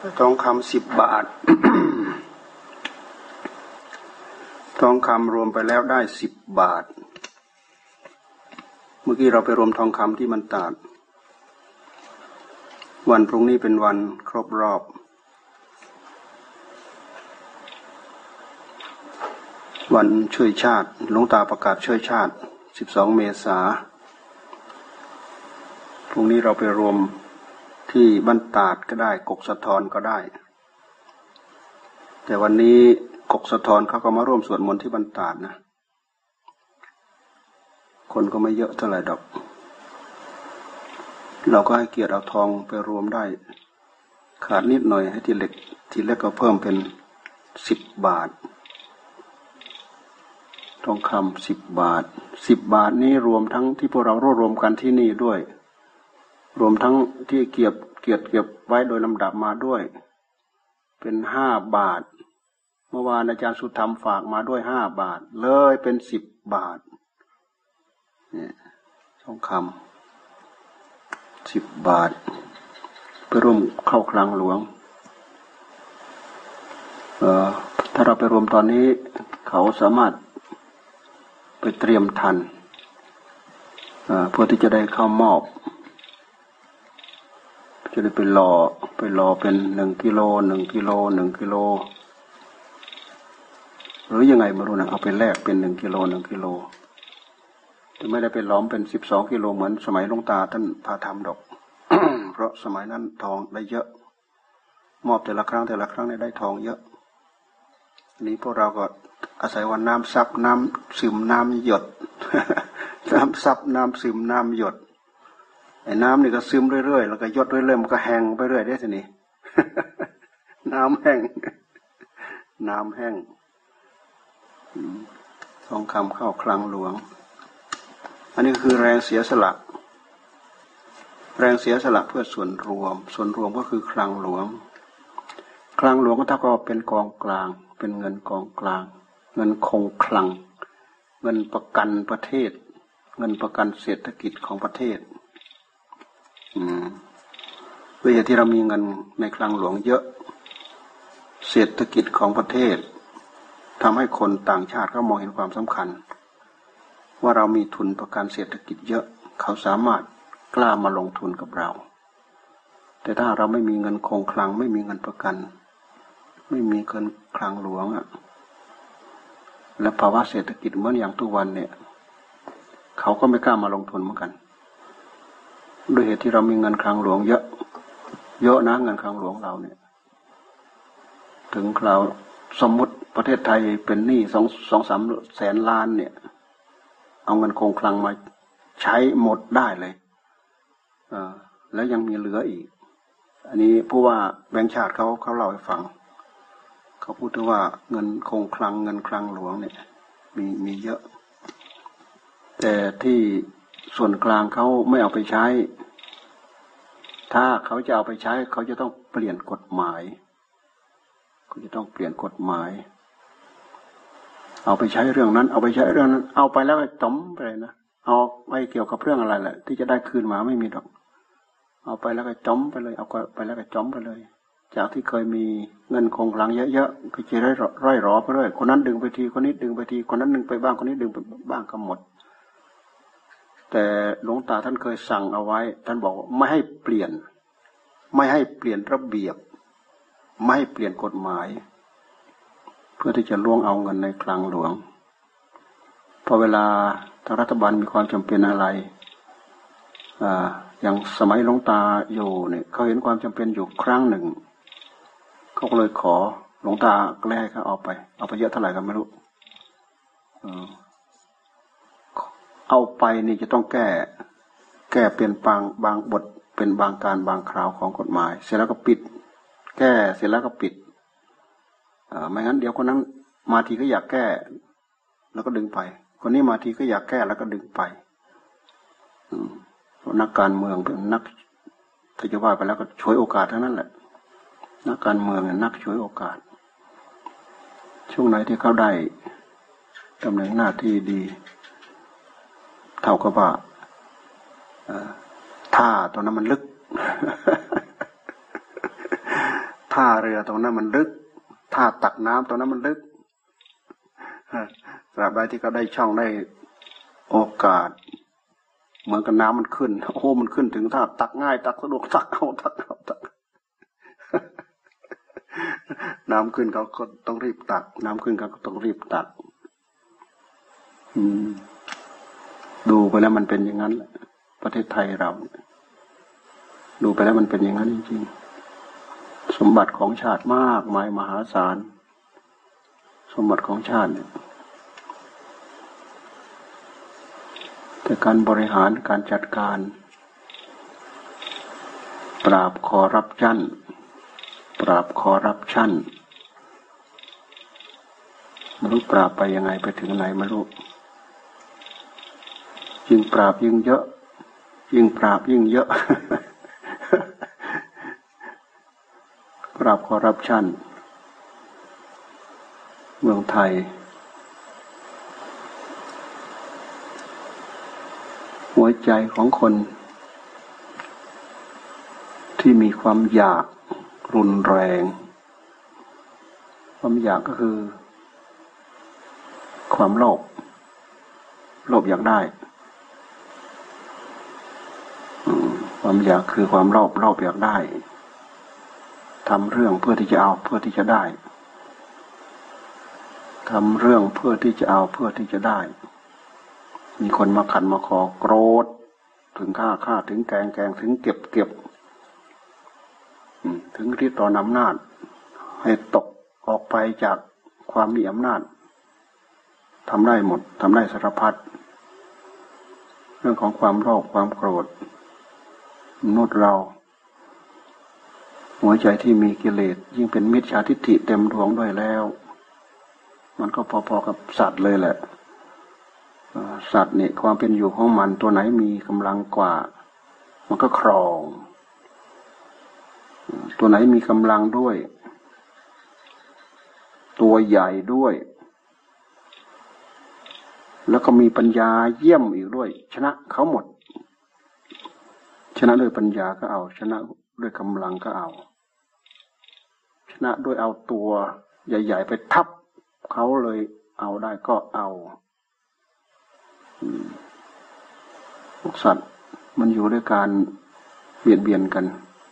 ทองคำ10 บาท ทองคำรวมไปแล้วได้10 บาทเมื่อกี้เราไปรวมทองคำที่มันตาดวันพรุ่งนี้เป็นวันครบรอบวันช่วยชาติหลวงตาประกาศช่วยชาติ12 เมษายนพรุ่งนี้เราไปรวมที่บ้านตาดก็ได้กกสะทอนก็ได้แต่วันนี้กกสะทอนเขาก็มาร่วมสวดมนต์ที่บ้านตาดนะคนก็ไม่เยอะเท่าไหร่ดอกเราก็ให้เกียรติเอาทองไปรวมได้ขาดนิดหน่อยให้ทีเล็กก็เพิ่มเป็น10 บาททองคำ10 บาท10 บาทนี้รวมทั้งที่พวกเรารวมกันที่นี่ด้วยรวมทั้งที่เก็บไว้โดยลำดับมาด้วยเป็น5 บาทเมื่อวานอาจารย์สุธรรมฝากมาด้วย5 บาทเลยเป็น10 บาทเนี่ยทองคำ10 บาทไปร่วมเข้าคลังหลวงถ้าเราไปรวมตอนนี้เขาสามารถไปเตรียมทันเพื่อที่จะได้เข้ามอบจะได้ไปรอเป็น1 กิโลหรือยังไงไม่รู้นะเอาไปแลกเป็น1 กิโลจะไม่ได้ไปล้อมเป็น12 กิโลเหมือนสมัยหลวงตาท่านพาทำดอก เพราะสมัยนั้นทองได้เยอะมอบแต่ละครั้งได้ทองเยอะนี้พวกเราก็อาศัยวันน้ำซับน้ำซึมน้ำหยด น้ำซับน้ำซึมน้ำหยดไอ้น้ำนี่ก็ซึมเรื่อยๆแล้วก็หยดเรื่อยๆมันก็แห้งไปเรื่อยได้สินี่ น้ำแห้งทองคำเข้าคลังหลวงอันนี้คือแรงเสียสละเพื่อส่วนรวมก็คือคลังหลวงก็เท่ากับเป็นกองกลางเป็นเงินกองกลางเงินคงคลังเงินประกันประเทศเงินประกันเศรษฐกิจของประเทศด้วยเหตุที่เรามีเงินในคลังหลวงเยอะเศรษฐกิจของประเทศทำให้คนต่างชาติเขามองเห็นความสำคัญว่าเรามีทุนประกันเศรษฐกิจเยอะเขาสามารถกล้ามาลงทุนกับเราแต่ถ้าเราไม่มีเงินคงคลังไม่มีเงินประกันไม่มีเงินคลังหลวงและภาวะเศรษฐกิจเหมือนอย่างทุกวันเนี่ยเขาก็ไม่กล้ามาลงทุนเหมือนกันด้วยเหตุที่เรามีเงินคลังหลวงเยอะนะเงินคลังหลวงเราเนี่ยถึงเราสมมติประเทศไทยเป็นหนี้2-3 แสนล้านเนี่ยเอาเงินคงคลังมาใช้หมดได้เลยแล้วยังมีเหลืออีกอันนี้ผู้ว่าแบงก์ชาติเขาเล่าให้ฟังเขาพูดถึงว่าเงินคงคลังเงินคลังหลวงเนี่ยมีเยอะแต่ที่ส่วนกลางเขาไม่เอาไปใช้ถ้าเขาจะเอาไปใช้เขาจะต้องเปลี่ยนกฎหมายเอาไปใช้เรื่องนั้นเอาไปใช้เรื่องนั้นเอาไปแล้วก็จมไปเลยนะเอาไปเกี่ยวกับเรื่องอะไรแหละที่จะได้คืนมาไม่มีดอกเอาไปแล้วก็จมไปเลยเอาไปแล้วก็จมไปเลยจากที่เคยมีเงินคงคลังเยอะๆก็จะร่อยรอไปเรื่อยคนนั้นดึงไปทีคนนี้ดึงไปทีคนนั้นดึงไปบ้างคนนี้ดึงไปบ้างก็หมดแต่หลวงตาท่านเคยสั่งเอาไว้ท่านบอกว่าไม่ให้เปลี่ยนระเบียบไม่ให้เปลี่ยนกฎหมายเพื่อที่จะล่วงเอาเงินในคลังหลวงพอเวลาทางรัฐบาลมีความจำเป็นอะไรอย่างสมัยหลวงตาอยู่เนี่ยเขาเห็นความจำเป็นอยู่ครั้งหนึ่งเขาก็เลยขอหลวงตาก็เลยให้เขาเอาไปเยอะเท่าไหร่ก็ไม่รู้เอาไปนี่จะต้องแก้เปลี่ยนบางบทเป็นบางการบางคราวของกฎหมายเสร็จแล้วก็ปิดแก้เสร็จแล้วก็ปิดไม่งั้นเดี๋ยวคนนั้นมาทีก็อยากแก้แล้วก็ดึงไปคนนี้มาทีก็อยากแก้แล้วก็ดึงไปนักการเมืองเป็นนักถ้าจะว่าไปแล้วก็ฉวยโอกาสทั้งนั้นแหละนักการเมืองเนี่ยนักฉวยโอกาสช่วงไหนที่เขาได้ตำแหน่งหน้าที่ดีเท่ากับว่าท่าตัวนั้นมันลึกท่าเรือตรงนั้นมันลึกท่าตักน้ำตรงนั้นมันลึกตราบใดที่เขาได้ช่องได้โอกาสเหมือนกับน้ำมันขึ้นโอ้มันขึ้นถึงท่าตักง่ายตักสะดวกตักเอาน้ำขึ้นเขาก็ต้องรีบตักน้ำขึ้นเขาก็ต้องรีบตักดูไปแล้วมันเป็นอย่างนั้นประเทศไทยเราดูไปแล้วมันเป็นอย่างนั้นจริงๆสมบัติของชาติมากมายมหาศาลสมบัติของชาติเนี่ยแต่การบริหารการจัดการปราบคอร์รัปชันไม่รู้ปราบไปยังไงไปถึงไหนไม่รู้ยิ่งปราบยิ่งเยอะยิ่งปราบยิ่งเยอะ ปราบคอร์รัปชันเมืองไทยหัวใจของคนที่มีความอยากรุนแรงความอยากก็คือความโลภอยากได้ความอยากคือความโลภอยากได้ทำเรื่องเพื่อที่จะเอาเพื่อที่จะได้ทำเรื่องเพื่อที่จะเอาเพื่อที่จะได้มีคนมาขัดมาขอโกรธถึงฆ่าถึงแกงถึงเก็บถึงริดรอนอำนาจให้ตกออกไปจากความมีอำนาจทำได้หมดทำได้สารพัดเรื่องของความโลภความโกรธมนุษย์เราหัวใจที่มีกิเลสยิ่งเป็นมิจฉาทิฏฐิเต็มดวงด้วยแล้วมันก็พอๆกับสัตว์เลยแหละสัตว์เนี่ยความเป็นอยู่ของมันตัวไหนมีกำลังกว่ามันก็ครองตัวไหนมีกำลังด้วยตัวใหญ่ด้วยแล้วก็มีปัญญาเยี่ยมอีกด้วยชนะเขาหมดชนะด้วยปัญญาก็เอาชนะด้วยกำลังก็เอาชนะด้วยเอาตัวใหญ่ๆไปทับเขาเลยเอาได้ก็เอาสัตว์มันอยู่ด้วยการเบียดกัน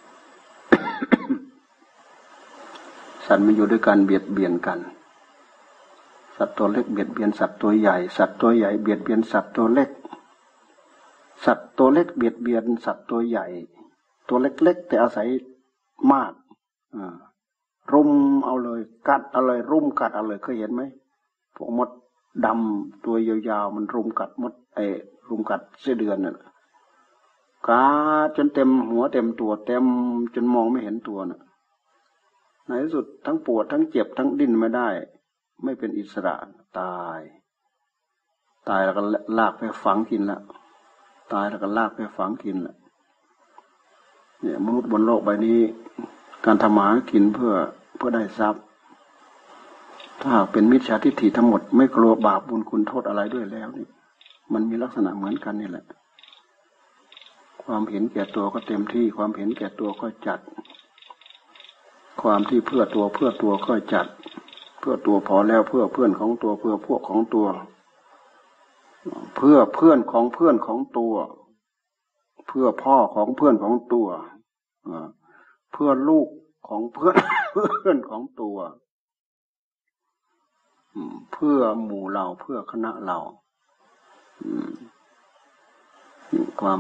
สัตว์มันอยู่ด้วยการเบียดกันสัตว์ตัวเล็กเบียดเบียนสัตว์ตัวใหญ่สัตว์ตัวใหญ่เบียดเบียนสัตว์ตัวเล็กสัตว์ตัวเล็กเบียดเบียนสัตว์ตัวใหญ่ตัวเล็กๆแต่อาศัยมากรุมเอาเลยกัดเอาเลยรุมกัดเอาเลยเคยเห็นไหมพวกมดดำตัวยาวๆมันรุมกัดมดรุมกัดไส้เดือนน่ะกัดจนเต็มหัวเต็มตัวเต็มจนมองไม่เห็นตัวน่ะในที่สุดทั้งปวดทั้งเจ็บทั้งดิ้นไม่ได้ไม่เป็นอิสระตายแล้วก็ลากไปฝังกินละตายแล้วก็ลากไปฝังกินละเนี่ยมนุษย์บนโลกใบนี้การทำมาหากินเพื่อได้ทรัพย์ถ้าหากเป็นมิจฉาทิฏฐิทั้งหมดไม่กลัวบาปบุญคุณโทษอะไรด้วยแล้วนี่มันมีลักษณะเหมือนกันนี่แหละความเห็นแก่ตัวก็เต็มที่ความเห็นแก่ตัวก็จัดความที่เพื่อตัวก็จัดเพื่อตัวพอแล้วเพื่อเพื่อนของตัวเพื่อพวกของตัวเพื่อเพื่อนของเพื่อนของตัวเพื่อพ่อของเพื่อนของตัวเพื่อลูกของเพื่อนของตัวเพื่อหมู่เราเพื่อคณะเราความ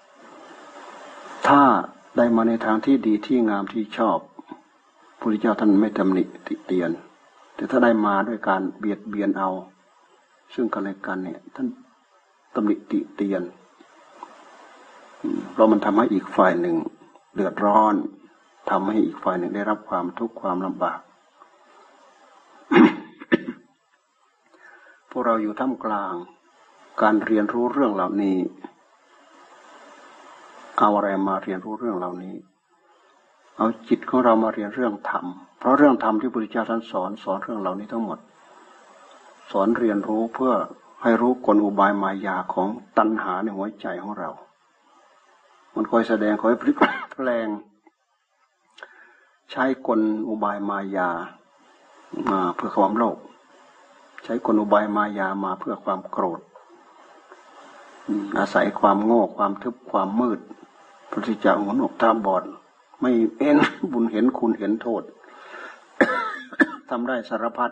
ถ้าได้มาในทางที่ดีที่งามที่ชอบพระพุทธเจ้าท่านไม่ตำหนิติเตียนแต่ถ้าได้มาด้วยการเบียดเบียนเอาซึ่งกันและกันเนี่ยท่านตำหนิติเตียนเพราะมันทำให้อีกฝ่ายหนึ่งเดือดร้อนทำให้อีกฝ่ายหนึ่งได้รับความทุกข์ความลำบาก พวกเราอยู่ท่ามกลางการเรียนรู้เรื่องเหล่านี้เอาอะไรมาเรียนรู้เรื่องเหล่านี้เอาจิตของเรามาเรียนเรื่องธรรมเพราะเรื่องธรรมที่พระพุทธเจ้าท่านสอนเรื่องเหล่านี้ทั้งหมดสอนเรียนรู้เพื่อให้รู้กลอุบายมายาของตัณหาในหัวใจของเรามันคอยแสดงคอยพลิกแปลงใช้กลอุบายมายามาเพื่อความโลภใช้กลอุบายมายามาเพื่อความโกรธอาศัยความโง่ความทึบความมืดพระพุทธเจ้าหูหนวกตาบอดไม่เห็นบุญเห็นคุณเห็นโทษ ทำได้สารพัด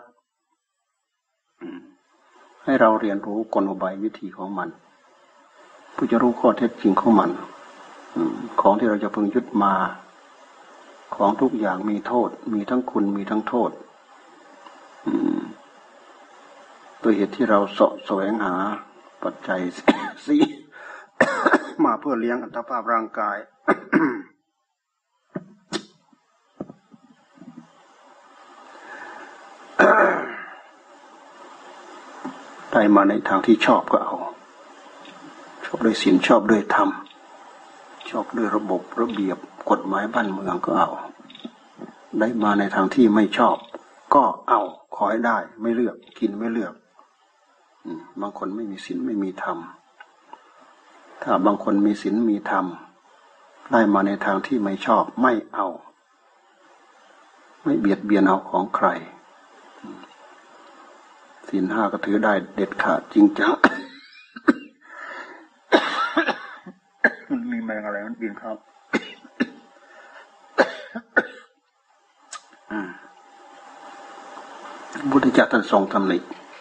ให้เราเรียนรู้กลอุบายวิธีของมันเพื่อจะรู้ข้อเท็จจริงของมันของที่เราจะพึงยึดมาของทุกอย่างมีโทษมีทั้งคุณมีทั้งโทษตัวเหตุที่เราแสวงหาปัจจัยสี่ มาเพื่อเลี้ยงอัตภาพร่างกาย ได้มาในทางที่ชอบก็เอาชอบด้วยศีลชอบด้วยธรรมชอบด้วยระบบระเบียบกฎหมายบ้านเมืองก็เอาได้มาในทางที่ไม่ชอบก็เอาขอให้ได้ไม่เลือกกินไม่เลือกบางคนไม่มีศีลไม่มีธรรมถ้าบางคนมีศีลมีธรรมได้มาในทางที่ไม่ชอบไม่เอาไม่เบียดเบียนเอาของใครศีลห้าก็ถือได้เด็ดขาดจริงจัง มันมีแมงอะไรมันบินเข้าพุทธเจ้าท่านทรงตำหนิ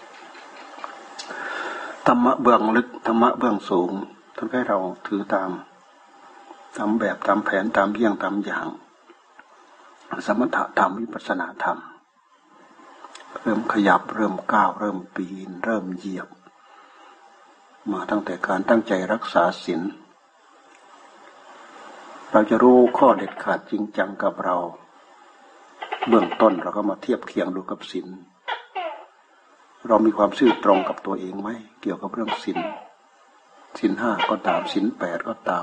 ธรรมะเบื้องลึกธรรมะเบื้องสูงท่านให้เราถือตามแบบตามแผนตามเยี่ยงตามอย่างสมถะธรรมวิปัสสนาธรรมเริ่มขยับเริ่มก้าวเริ่มปีนเริ่มเหยียบมาตั้งแต่การตั้งใจรักษาศีลเราจะรู้ข้อเด็ดขาดจริงจังกับเราเบื้องต้นเราก็มาเทียบเคียงดูกับศีลเรามีความซื่อตรงกับตัวเองไหมเกี่ยวกับเรื่องศีลห้าก็ตามศีลแปดก็ตาม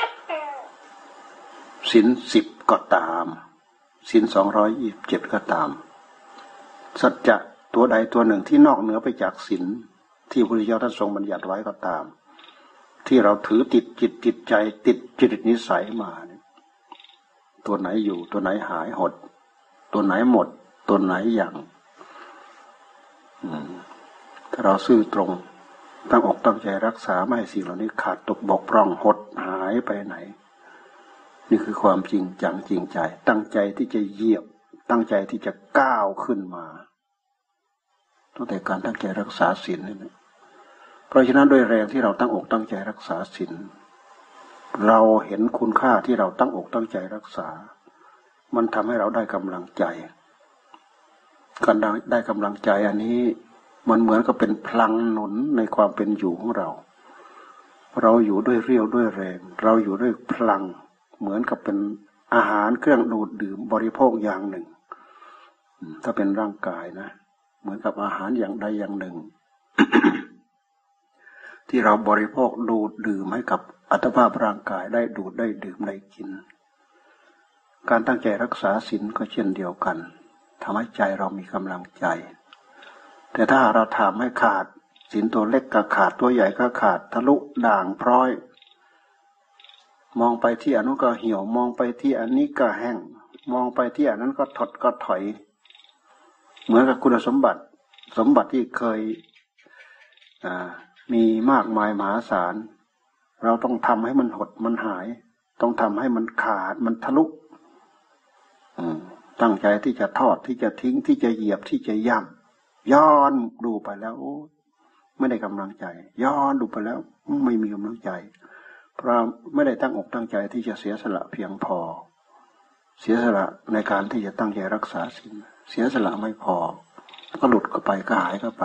ศีล10ก็ตามศีล227ก็ตามสัจจะตัวใดตัวหนึ่งที่นอกเหนือไปจากศีลที่พระพุทธเจ้าท่านทรงบัญญัติไว้ก็ตามที่เราถือติดจิตติดใจติดจริตนิสัยมาตัวไหนอยู่ตัวไหนหายหดตัวไหนหมดตัวไหนอย่างถ้าเราซื่อตรงตั้งอกตั้งใจรักษาไม่ให้สิ่งเหล่านี้ขาดตกบกพร่องหดหายไปไหนนี่คือความจริงจังจริงใจตั้งใจที่จะเหยียบตั้งใจที่จะก้าวขึ้นมาตั้งแต่การตั้งใจรักษาศีลนี่นะเพราะฉะนั้นด้วยแรงที่เราตั้งอกตั้งใจรักษาศีลเราเห็นคุณค่าที่เราตั้งอกตั้งใจรักษามันทำให้เราได้กำลังใจการได้กำลังใจอันนี้มันเหมือนกับเป็นพลังหนุนในความเป็นอยู่ของเราเราอยู่ด้วยเรี่ยวด้วยแรงเราอยู่ด้วยพลังเหมือนกับเป็นอาหารเครื่องดูดดื่มบริโภคอย่างหนึ่งถ้าเป็นร่างกายนะเหมือนกับอาหารอย่างใดอย่างหนึ่ง ที่เราบริโภคดูดดื่มให้กับอัตภาพร่างกายได้ดูดได้ดื่มได้กินการตั้งใจรักษาศีลก็เช่นเดียวกันทำให้ใจเรามีกำลังใจแต่ถ้าเราทำให้ขาดศีลตัวเล็กก็ขาดตัวใหญ่ก็ขาดทะลุด่างพร้อยมองไปที่อันนู้นก็เหี่ยวมองไปที่อันนี้ก็แห้งมองไปที่อันนั้นก็ถดก็ถอยเหมือนกับคุณสมบัติที่เคยมีมากมายมหาศาลเราต้องทำให้มันหดมันหายต้องทำให้มันขาดมันทะลุตั้งใจที่จะทอดที่จะทิ้งที่จะเหยียบที่จะย่ำย้อนดูไปแล้วโอ้ไม่ได้กำลังใจย้อนดูไปแล้วไม่มีกำลังใจเพราะไม่ได้ตั้งอกตั้งใจที่จะเสียสละเพียงพอเสียสละในการที่จะตั้งใจรักษาศีลเสียสละไม่พอก็หลุดก็ไปก็หายก็ไป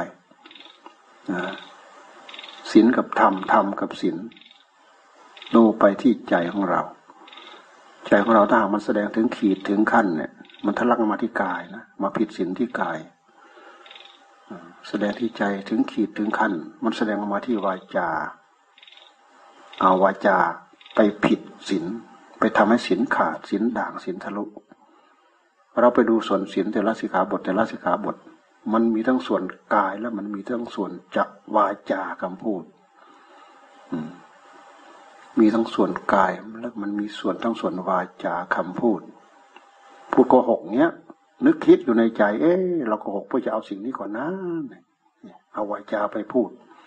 ศีลกับธรรมธรรมกับศีลดูไปที่ใจของเราใจของเราถ้าหากมันแสดงถึงขีดถึงขั้นเนี่ยมันทะลักมาที่กายนะมาผิดศีลที่กายแสดงที่ใจถึงขีดถึงขั้นมันแสดงออกมาที่วาจาเอาวาจาไปผิดศีลไปทำให้ศีลขาดศีลด่างศีลทะลุเราไปดูส่วนศีลแต่ละสิกขาบทแต่ละสิกขาบทมันมีทั้งส่วนกายและมันมีทั้งส่วนจักวาจาคำพูดมีทั้งส่วนกายและมันมีส่วนทั้งส่วนวาจาคำพูดพูดโกหกเนี้ยนึกคิดอยู่ในใจเราโกหกเพื่อจะเอาสิ่งนี้ก่อนนะเอาวาจาไปพูด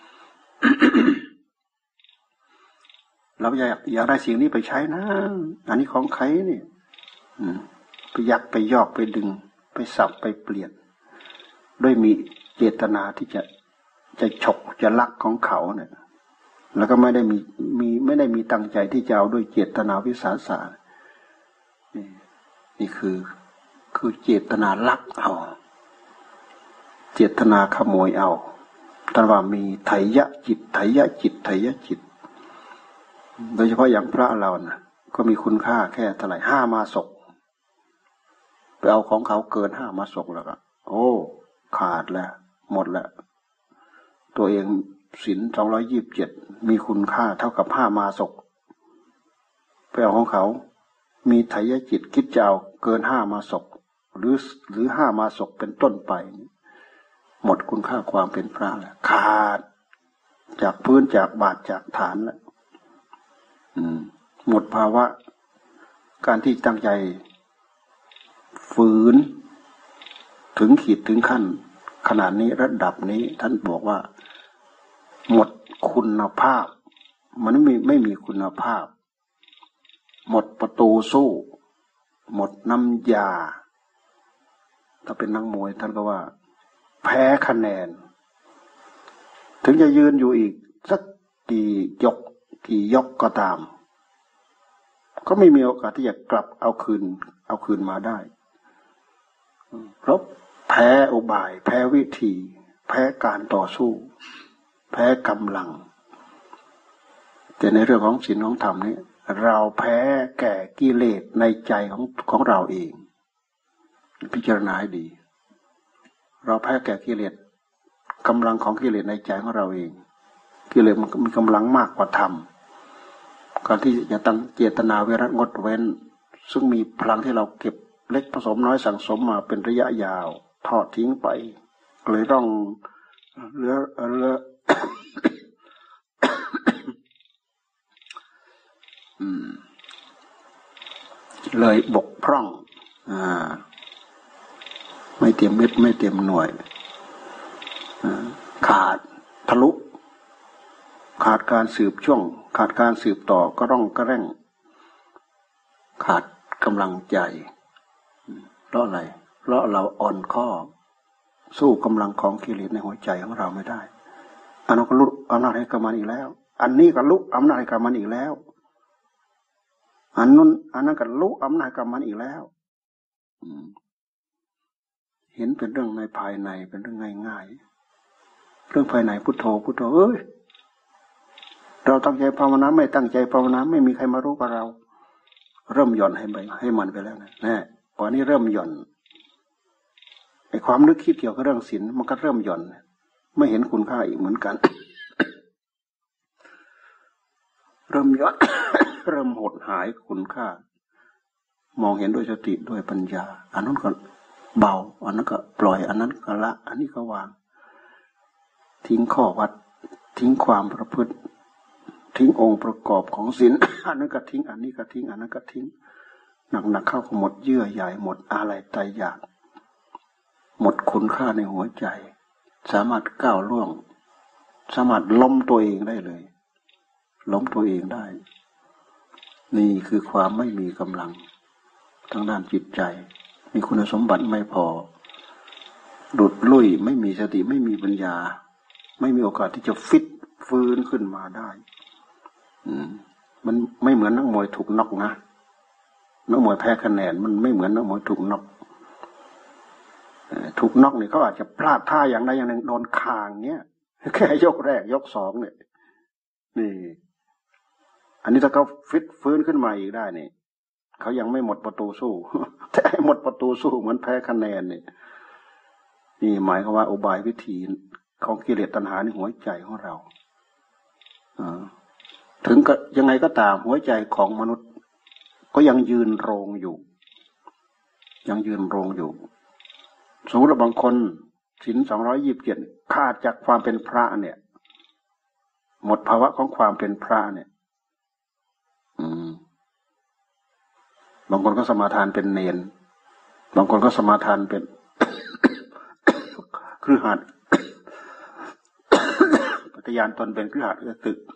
เราอยากได้สิ่งนี้ไปใช้นะอันนี้ของใครนี่ไปยักไปยอกไปดึงไปสับไปเปลี่ยนด้วยมีเจตนาที่จะฉกจะลักของเขาเนี่ยแล้วก็ไม่ได้มีตั้งใจที่จะเอาด้วยเจตนาวิสาสะนี่คือเจตนาลักเอาเจตนาขโมยเอาแต่ว่ามีไถยะจิตไถยะจิตไถยะจิตโดยเฉพาะอย่างพระเรานะก็มีคุณค่าแค่เท่าไหร่5 มาศกไปเอาของเขาเกิน5 มาศกแล้วก็โอ้ขาดแล้วหมดแล้วตัวเองศีล227มีคุณค่าเท่ากับ5 มาศกไปเอาของเขามีไถยะจิตคิดจะเอาเกิน5 มาศกหรือ5 มาศกเป็นต้นไปหมดคุณค่าความเป็นพระแล้วขาดจากพื้นจากบาทจากฐานแล้วหมดภาวะการที่ตั้งใจฝืนถึงขีดถึงขั้นขนาดนี้ระดับนี้ท่านบอกว่าหมดคุณภาพมันไม่มีคุณภาพหมดประตูสู้หมดน้ำยาถ้าเป็นนักมวยท่านก็ว่าแพ้คะแนนถึงจะยืนอยู่อีกสักกี่ยกก็ตามก็ไม่มีโอกาสที่จะกลับเอาคืนมาได้เพราะแพ้อุบายแพ้วิธีแพ้การต่อสู้แพ้กำลังแต่ในเรื่องของศีลของธรรมนี้เราแพ้แก่กิเลสในใจของเราเองพิจารณาให้ดีเราแพ้แก่กิเลสกำลังของกิเลสในใจของเราเองกิเลสมันมีกำลังมากกว่าธรรมการที่จะตั้งเจตนาเวรงดเว้นซึ่งมีพลังที่เราเก็บเล็กผสมน้อยสั่งสมมาเป็นระยะยาวทอดทิ้งไปเลยต้องเหลือ เลยบกพร่องไม่เต็มเม็ดไม่เต็มหน่วยขาดทะลุขาดการสืบช่วงขาดการสืบต่อก็ร่องก็แร่งขาดกำลังใจเพราะอะไรเพราะเราอ่อนข้อสู้กำลังของกิเลสในหัวใจของเราไม่ได้อันนั้นก็ลุกอำนาจให้กับมันอีกแล้วอันนี้ก็ลุกอำนาจให้กับมันอีกแล้วอันนั้นก็ลุกอำนาจกับมันอีกแล้วเห็นเป็นเรื่องในภายในเป็นเรื่องง่ายๆเรื่องภายในพุทโธเอ้ยเราตั้งใจภาวนาไม่ตั้งใจภาวนาไม่มีใครมารู้กับเราเริ่มหย่อนให้มันไปแล้วนะตอนนี้เริ่มหย่อนไอ้ความนึกคิดเกี่ยวกับเรื่องศีลมันก็เริ่มหย่อนไม่เห็นคุณค่าอีกเหมือนกัน เริ่มหย่อน เริ่มหดหายคุณค่ามองเห็นด้วยสติด้วยปัญญาอันนั้นก็เบาอันนั้นก็ปล่อยอันนั้นก็ละอันนี้ก็วางทิ้งข้อวัดทิ้งความประพฤติทิ้งองค์ประกอบของศีล อันนั้นก็ทิ้งอันนี้ก็ทิ้งอันนั้นก็ทิ้งหนักเข้าก็หมดเยื่อใยหมดอะไรตายอยากหมดคุณค่าในหัวใจสามารถก้าวล่วงสามารถล้มตัวเองได้เลยล้มตัวเองได้นี่คือความไม่มีกำลังทางด้านจิตใจมีคุณสมบัติไม่พอหลุดลุ่ยไม่มีสติไม่มีปัญญาไม่มีโอกาสที่จะฟื้นขึ้นมาได้มันไม่เหมือนนักมวยถูกน็อกนะนักมวยแพ้คะแนนมันไม่เหมือนนักมวยถูกน็อกถูกน็อกเนี่ยเขาอาจจะพลาดท่าอย่างใดอย่างหนึ่งโดนคางเนี้ยแค่ยกแรกยกสองเนี่ยนี่อันนี้ถ้าเขาฟื้นขึ้นมาอีกได้เนี่ยเขายังไม่หมดประตูสู้แต่หมดประตูสู้เหมือนแพ้คะแนนเนี่ยนี่หมายความว่าอุบายวิธีของกิเลสตัณหาในหัวใจของเราถึงก็ยังไงก็ตามหัวใจของมนุษย์ก็ยังยืนโรงอยู่ยังยืนโรงอยู่สมมติว่าบางคนศีล227ขาดจากความเป็นพระเนี่ยหมดภาวะของความเป็นพระเนี่ยบางคนก็สมาทานเป็นเณรบางคนก็สมาทานเป็น คฤหัสถ์ปฏิญาณตนเป็นคฤหัสถ์ตึก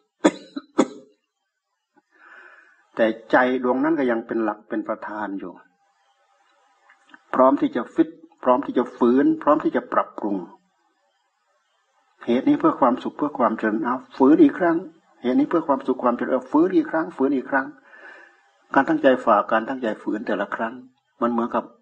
แต่ใจดวงนั้นก็ยังเป็นหลักเป็นประธานอยู่พร้อมที่จะฟิตพร้อมที่จะฝืนพร้อมที่จะปรับปรุงเหตุนี้เพื่อความสุขเพื่อความเจริญเอาฝืนอีกครั้งเหตุนี้เพื่อความสุขความเจริญฝืนอีกครั้งฝืนอีกครั้งการตั้งใจฝ่าการตั้งใจฝืนแต่ละครั้งมันเหมือนกับ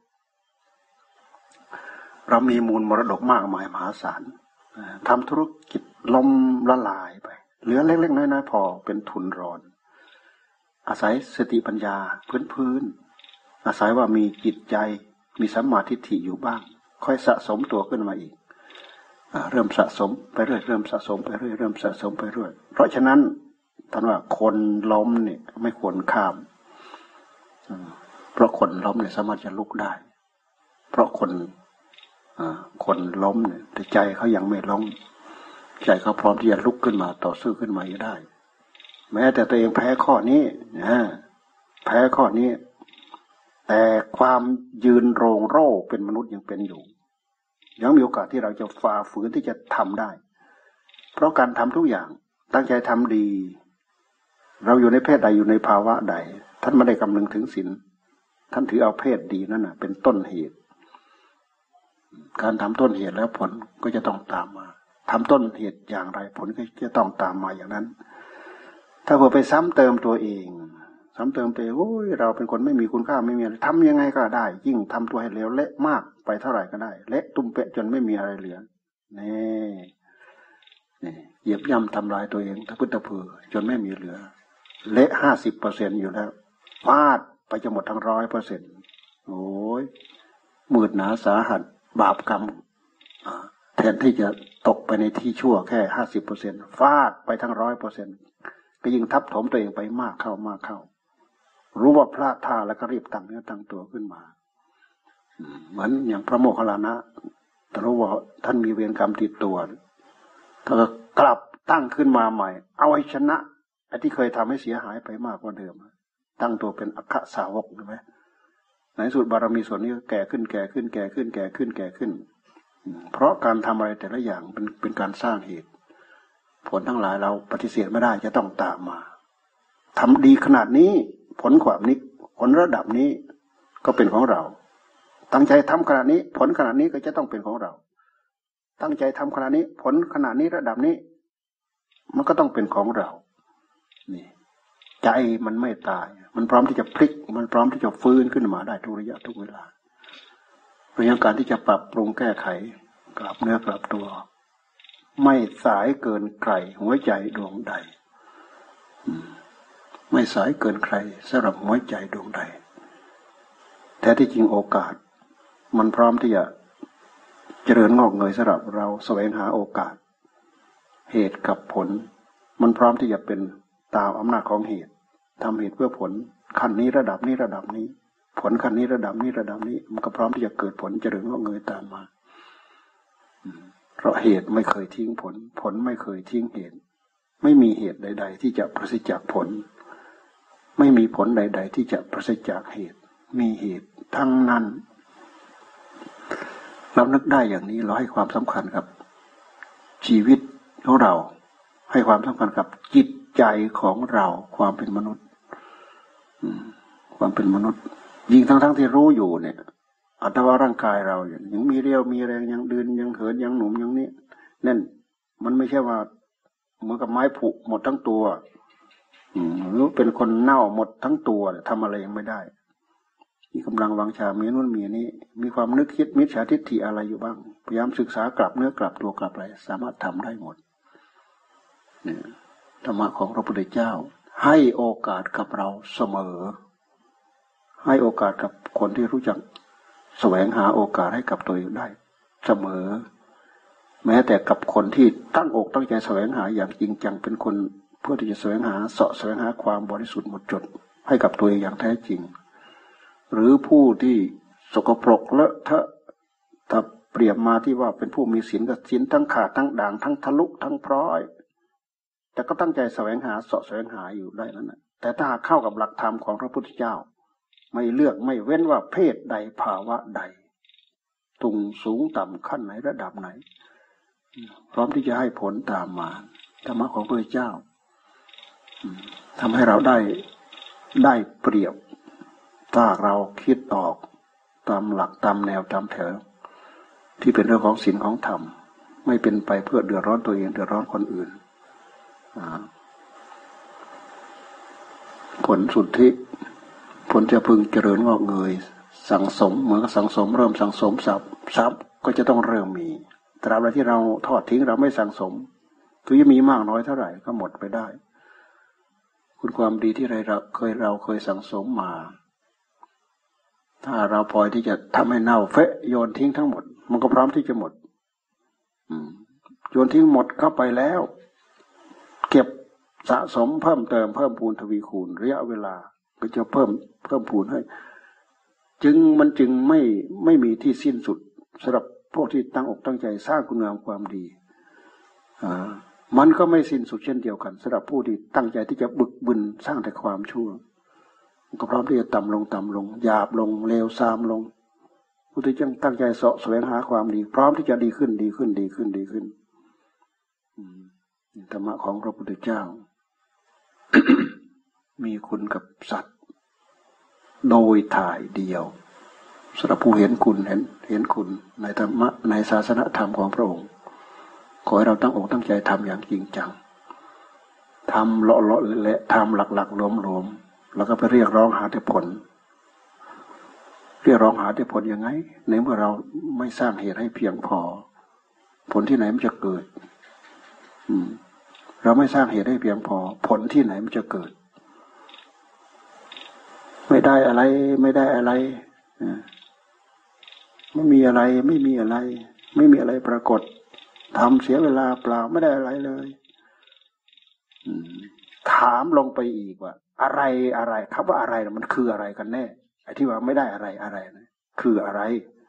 เรามีมูลมรดกมากมายมหาศาลทำธุรกิจล้มละลายไปเหลือเล็กๆน้อยๆพอเป็นทุนรอนอาศัยสติปัญญาพื้นอาศัยว่ามีจิตใจมีสัมมาทิฏฐิอยู่บ้างค่อยสะสมตัวขึ้นมาอีกเริ่มสะสมไปเรื่อยเริ่มสะสมไปเรื่อยเริ่มสะสมไปเรื่อยเพราะฉะนั้นท่านว่าคนล้มเนี่ยไม่ควรข้ามเพราะคนล้มเนี่ยสามารถจะลุกได้เพราะคนล้มเนี่ยแต่ใจเขายังไม่ล้มใจเขาพร้อมที่จะลุกขึ้นมาต่อสู้ขึ้นมาได้แม้แต่ตัวเองแพ้ข้อนี้แพ้ข้อนี้แต่ความยืนโรงโร่เป็นมนุษย์ยังเป็นอยู่ยังมีโอกาสที่เราจะฝ่าฝืนที่จะทำได้เพราะการทำทุกอย่างตั้งใจทำดีเราอยู่ในเพศใดอยู่ในภาวะใดท่านไม่ได้คำนึงถึงศีลท่านถือเอาเพศดีนั่นน่ะเป็นต้นเหตุการทำต้นเหตุแล้วผลก็จะต้องตามมาทำต้นเหตุอย่างไรผลก็จะต้องตามมาอย่างนั้นถ้าเผื่อไปซ้ำเติมตัวเองซ้ำเติมตัวเองโอ้ยเราเป็นคนไม่มีคุณค่าไม่มีอะไรทำยังไงก็ได้ยิ่งทำตัวให้เลวเละมากไปเท่าไหร่ก็ได้เละตุ้มเปะจนไม่มีอะไรเหลือนี่เหยียบย่ำทำลายตัวเองตะพื้นตะพือจนไม่มีเหลือเละ50%อยู่แล้วฟาดไปจะหมดทั้ง100%โอ้ยมืดหนาสาหัสบาปกรรมแทนที่จะตกไปในที่ชั่วแค่50%ฟาดไปทั้ง100%ก็ยิ่งทับถมตัวเองไปมากเข้ามากเข้ารู้ว่าพลาดท่าแล้วก็รีบตั้งเนื้อตั้งตัวขึ้นมาเหมือนอย่างพระโมคคัลลานะแต่รู้ว่าท่านมีเวรกรรมติดตัวถ้าก็กลับตั้งขึ้นมาใหม่เอาให้ชนะไอ้ที่เคยทำให้เสียหายไปมากกว่าเดิมตั้งตัวเป็นอัคคสาวกใช่ไหมในสุดบารมีส่วนนี้แก่ขึ้นแก่ขึ้นแก่ขึ้นแก่ขึ้นแก่ขึ้นเพราะการทำอะไรแต่ละอย่างเป็นการสร้างเหตุผลทั้งหลายเราปฏิเสธไม่ได้จะต้องตามมาทำดีขนาดนี้ผลความนี้ผลระดับนี้ก็เป็นของเราตั้งใจทำขนาดนี้ผลขนาดนี้ก็จะต้องเป็นของเราตั้งใจทำขนาดนี้ผลขนาดนี้ระดับนี้มันก็ต้องเป็นของเรานี่ใจมันไม่ตายมันพร้อมที่จะพลิกมันพร้อมที่จะฟื้นขึ้นมาได้ทุกระยะทุกเวลาเพราะงั้นการที่จะปรับปรุงแก้ไขกลับเนื้อกลับตัวไม่สายเกินใครหัวใจดวงใดไม่สายเกินใครสำหรับหัวใจดวงใดแท้ที่จริงโอกาสมันพร้อมที่จะเจริญงอกเงยสำหรับเราแสวงหาโอกาสเหตุกับผลมันพร้อมที่จะเป็นตามอำนาจของเหตุทำเหตุเพื่อผลขั้นนี้ระดับนี้ระดับนี้ผลขั้นนี้ระดับนี้ระดับนี้มันก็พร้อมที่จะเกิดผลเจริญงอกเงยตามมาเพราะเหตุไม่เคยทิ้งผลผลไม่เคยทิ้งเหตุไม่มีเหตุใดๆที่จะปราศจากผลไม่มีผลใดๆที่จะปราศจากเหตุมีเหตุทั้งนั้นเรานึกได้อย่างนี้เราให้ความสำคัญกับชีวิตของเราให้ความสำคัญกับจิตใจของเราความเป็นมนุษย์ความเป็นมนุษย์ยิ่งทั้งที่รู้อยู่เนี่ยอัตว่าร่างกายเรายังมีเรี่ยวมีแรงยังเดินยังเหินยังหนุ่มยังนี้นั่นมันไม่ใช่ว่าเหมือนกับไม้ผุหมดทั้งตัวหรือเป็นคนเน่าหมดทั้งตัวทำอะไรยังไม่ได้มีกำลังวังชามีนู่นมีนี้มีความนึกคิดมิจฉาทิฏฐิอะไรอยู่บ้างพยายามศึกษากลับเนื้อกลับตัวกลับอะไรสามารถทำได้หมดเนี่ยธรรมะของพระพุทธเจ้าให้โอกาสกับเราเสมอให้โอกาสกับคนที่รู้จักแสวงหาโอกาสให้กับตัวเองได้เสมอแม้แต่กับคนที่ตั้งอกตั้งใจแสวงหาอย่างจริงจังเป็นคนเพื่อที่จะแสวงหาเสาะแสวงหาความบริสุทธิ์หมดจดให้กับตัวเองอย่างแท้จริงหรือผู้ที่สกปรกเลอะเทอะถ้าเปรียบมาที่ว่าเป็นผู้มีศีลกับศีลทั้งขาดทั้งด่างทั้งทะลุทั้งพร้อยแต่ก็ตั้งใจแสวงหาเสาะแสวงหาอยู่ได้นั่นแหละแต่ถ้าเข้ากับหลักธรรมของพระพุทธเจ้าไม่เลือกไม่เว้นว่าเพศใดภาวะใดตุงสูงต่ำขั้นไหนระดับไหนพร้อมที่จะให้ผลตามมาธรรมะของพระเจ้าทำให้เราได้เปรียบถ้าเราคิดออกตามหลักตามแนวตามแถวที่เป็นเรื่องของศีลของธรรมไม่เป็นไปเพื่อเดือดร้อนตัวเองเดือดร้อนคนอื่นผลสุทธิผลจะพึงเจริญงอกเงยสั่งสมเหมือนกับสั่งสมเริ่มสั่งสมทรัพย์ก็จะต้องเริ่มมีตราบใดที่เราทอดทิ้งเราไม่สั่งสมถึงจะมีมากน้อยเท่าไหร่ก็หมดไปได้คุณความดีที่เราเคยสั่งสมมาถ้าเราปล่อยที่จะทำให้เน่าเฟะโยนทิ้งทั้งหมดมันก็พร้อมที่จะหมดโยนทิ้งหมดเข้าไปแล้วเก็บสะสมเพิ่มเติมเพิ่มพูนทวีคูณระยะเวลาก็จะเพิ่มพูนให้มันจึงไม่มีที่สิ้นสุดสำหรับพวกที่ตั้งอกตั้งใจสร้างคุณงามความดีมันก็ไม่สิ้นสุดเช่นเดียวกันสำหรับผู้ที่ตั้งใจที่จะบึกบึนสร้างแต่ความชั่วก็พร้อมที่จะต่ำลงหยาบลงเลวทรามลงผู้ที่ยังตั้งใจเสาะแสวงหาความดีพร้อมที่จะดีขึ้นธรรมะของพระพุทธเจ้า มีคุณกับสัตว์โดยถ่ายเดียวสำหรับผู้เห็นคุณเห็นคุณในธรรมะในศาสนธรรมของพระองค์ขอให้เราตั้งอกตั้งใจทำอย่างจริงจังทำเลาะและทำหลักๆหลวมๆแล้วก็ไปเรียกร้องหาแต่ผลยังไงในเมื่อเราไม่สร้างเหตุให้เพียงพอผลที่ไหนมันจะเกิดเราไม่สร้างเหตุให้เพียงพอผลที่ไหนมันจะเกิดไม่ได้อะไรไม่มีอะไรปรากฏทำเสียเวลาเปล่าไม่ได้อะไรเลยถามลงไปอีกว่าอะไรครับว่าอะไรมันคืออะไรกันแน่ไอ้ที่ว่าไม่ได้อะไรนะคืออะไร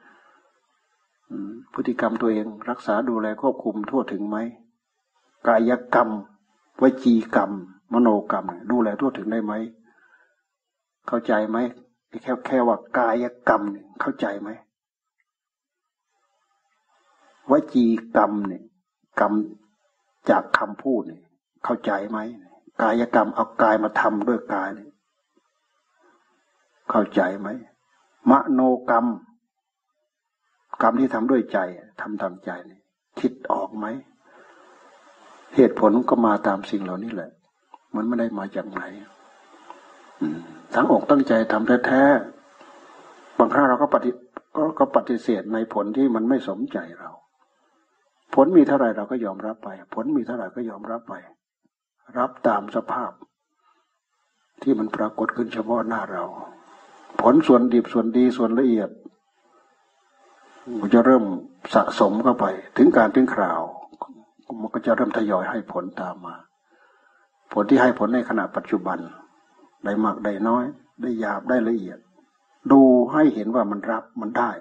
พฤติกรรมตัวเองรักษาดูแลควบคุมทั่วถึงไหมกายกรรมวจีกรรมมโนกรรมดูแลทั่วถึงได้ไหมเข้าใจไหมแค่ว่ากายกรรมเนี่ยเข้าใจไหมวจีกรรมเนี่ยกรรมจากคำพูดเนี่ยเข้าใจไหมกายกรรมเอากายมาทำด้วยกายเนี่ยเข้าใจไหมมโนกรรมกรรมที่ทำด้วยใจทำตามใจเนี่ยคิดออกไหมเหตุผลก็มาตามสิ่งเหล่านี้แหละมันไม่ได้มาจากไหนทั้งอกตั้งใจทำแท้ๆบางครั้งเราก็ปฏิเสธในผลที่มันไม่สมใจเราผลมีเท่าไหร่เราก็ยอมรับไปผลมีเท่าไหร่ก็ยอมรับไปรับตามสภาพที่มันปรากฏขึ้นเฉพาะหน้าเราผลส่วนดิบส่วนดีส่วนละเอียดมันจะเริ่มสะสมเข้าไปถึงการถึงคราวมันก็จะเริ่มทยอยให้ผลตามมาผลที่ให้ผลในขณะปัจจุบันได้มากได้น้อยได้หยาบได้ละเอียดดูให้เห็นว่ามันรับมันได้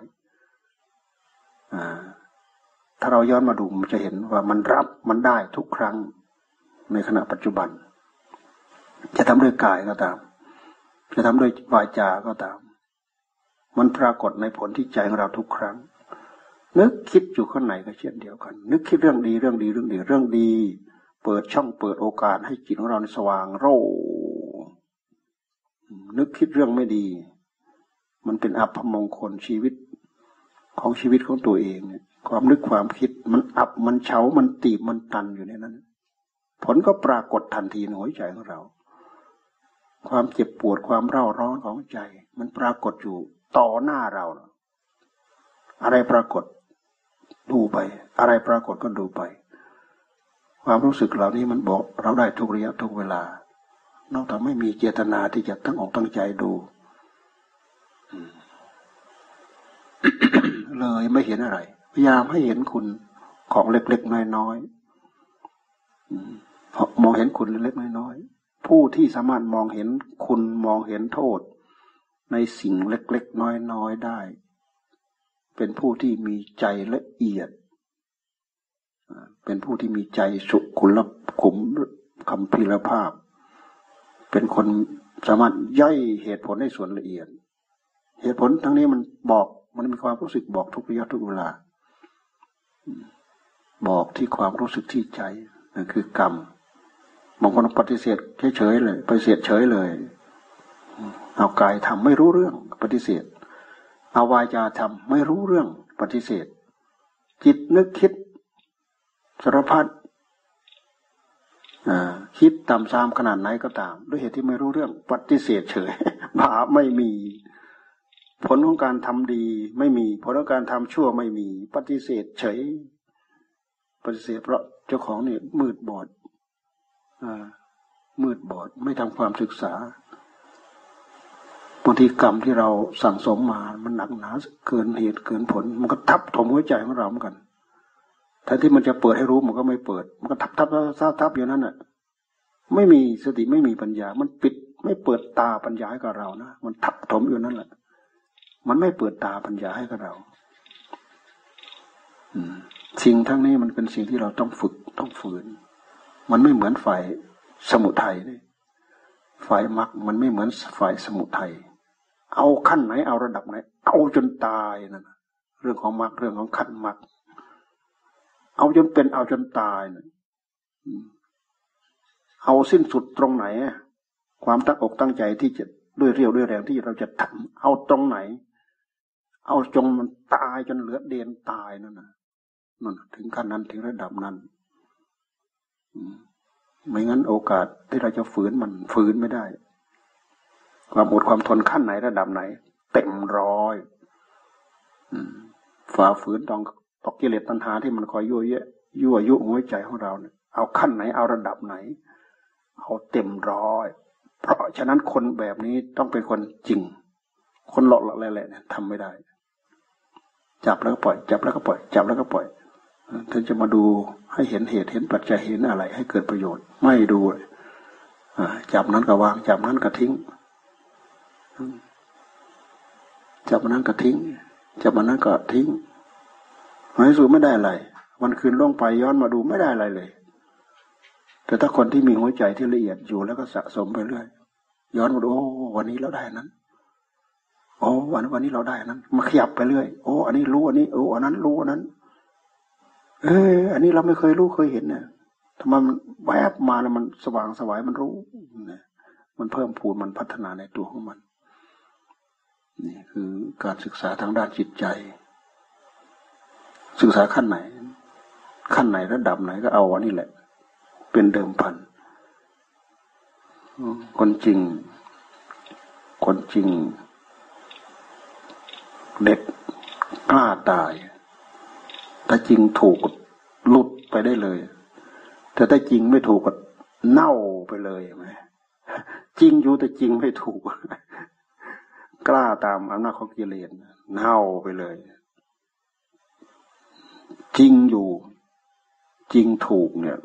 ถ้าเราย้อนมาดูมันจะเห็นว่ามันรับมันได้ทุกครั้งในขณะปัจจุบันจะทำด้วยกายก็ตามจะทำด้วยวาจาก็ตามมันปรากฏในผลที่ใจของเราทุกครั้งนึกคิดอยู่ข้างในก็เช่นเดียวกันนึกคิดเรื่องดีเปิดช่องเปิดโอกาสให้จิตของเราสว่างโร่นึกคิดเรื่องไม่ดีมันเป็นอัปมงคลชีวิตของตัวเองเนี่ยความนึกความคิดมันอับมันเฉามันตีบมันตันอยู่ในนั้นผลก็ปรากฏทันทีในหัวใจของเราความเจ็บปวดความเร่าร้อนของใจมันปรากฏอยู่ต่อหน้าเราอะไรปรากฏดูไปอะไรปรากฏก็ดูไปความรู้สึกเหล่านี้มันบอกเราได้ทุกระยะทุกเวลานอกจากไม่มีเจตนาที่จะตั้งอกตั้งใจดู เลยไม่เห็นอะไรพยายามให้เห็นคุณของเล็กๆน้อยๆมองเห็นคุณเล็กๆน้อยๆผู้ที่สามารถมองเห็นคุณมองเห็นโทษในสิ่งเล็กๆน้อยๆได้เป็นผู้ที่มีใจละเอียดเป็นผู้ที่มีใจสุขุมคัมภีรภาพเป็นคนสามารถย่อยเหตุผลในส่วนละเอียดเหตุผลทั้งนี้มันบอกมันมีความรู้สึกบอกทุกระยะทุกเวลาบอกที่ความรู้สึกที่ใจนั่นคือกรรมบางคนปฏิเสธเฉยๆเลยปฏิเสธเฉยเลยเอากายทำไม่รู้เรื่องปฏิเสธเอาวาจาทำไม่รู้เรื่องปฏิเสธจิตนึกคิดสารพัดคิดตามซามขนาดไหนก็ตามด้วยเหตุที่ไม่รู้เรื่องปฏิเสธเฉยบาปไม่มีผลของการทำดีไม่มีผลของการทำชั่วไม่มีปฏิเสธเฉยปฏิเสธเพราะเจ้าของนี่มืดบอดมืดบอดไม่ทำความศึกษาบางทีกรรมที่เราสั่งสมมามันหนักหนาเกินเหตุเกินผลมันก็ทับถมหัวใจของเราเหมือนกันแทนที่มันจะเปิดให้รู้มันก็ไม่เปิดมันก็ทับอยู่นั่นน่ะไม่มีสติไม่มีปัญญามันปิดไม่เปิดตาปัญญาให้กับเรานะมันทับถมอยู่นั่นแหละมันไม่เปิดตาปัญญาให้กับเราสิ่งทั้งนี้มันเป็นสิ่งที่เราต้องฝึกต้องฝืนมันไม่เหมือนฝ่ายสมุทัยนี่ฝ่ายมรรคมันไม่เหมือนฝ่ายสมุทัยเอาขั้นไหนเอาระดับไหนเอาจนตายนั่นเรื่องของมรรคเรื่องของขั้นมรรคเอาจนเป็นเอาจนตายนะเอาสิ้นสุดตรงไหนความตั้งอกตั้งใจที่จะด้วยเรี่ยวด้วยแรงที่เราจะทำเอาตรงไหนเอาจงมันตายจนเหลือเดียนตายนั่นนะนั่นถึงขั้นนั้นถึงระดับนั้นไม่งั้นโอกาสที่เราจะฝืนมันฝืนไม่ได้ความอดความทนขั้นไหนระดับไหนเต็มร้อยฝ่าฝืนต้องกิเลสตัณหาที่มันคอยยั่วยุหัวใจของเราเนี่ยเอาขั้นไหนเอาระดับไหนเอาเต็มร้อยเพราะฉะนั้นคนแบบนี้ต้องเป็นคนจริงคนหลอกแหละเนี่ยทำไม่ได้จับแล้วก็ปล่อยจับแล้วก็ปล่อยจับแล้วก็ปล่อยถึงจะมาดูให้เห็นเหตุเห็นปัจจัยเห็นอะไรให้เกิดประโยชน์ไม่ดูจับนั้นก็วางจับนั้นก็ทิ้งจับนั้นก็ทิ้งจับนั้นก็ทิ้งไม่สูไม่ได้อะไรวันคืนล่วงไปย้อนมาดูไม่ได้อะไรเลยแต่ถ้าคนที่มีหัวใจที่ละเอียดอยู่แล้วก็สะสมไปเรื่อยย้อนมาดูโอ้วันนี้เราได้นั้นโอ้วันนี้เราได้นั้นมาขยับไปเรื่อยโอ้อันนี้รู้อันนี้โอ้อันนั้นรู้อันนั้นอันนี้เราไม่เคยรู้เคยเห็นเนี่ยทำไมมันแวบมาแล้วมันสว่างสวายมันรู้เนี่ยมันเพิ่มพูนมันพัฒนาในตัวของมันนี่คือการศึกษาทางด้านจิตใจศึกษาขั้นไหนระดับไหนก็เอาอันนี้แหละเป็นเดิมพันคนจริงเด็ดกล้าตายถ้าจริงถูกหลุดไปได้เลยแต่ถ้าจริงไม่ถูกก็เน่าไปเลยไหมจริงอยู่แต่จริงไม่ถูกกล้าตามอำนาจของกิเลสเน่าไปเลยจริงอยู่จริงถูกเนี่ย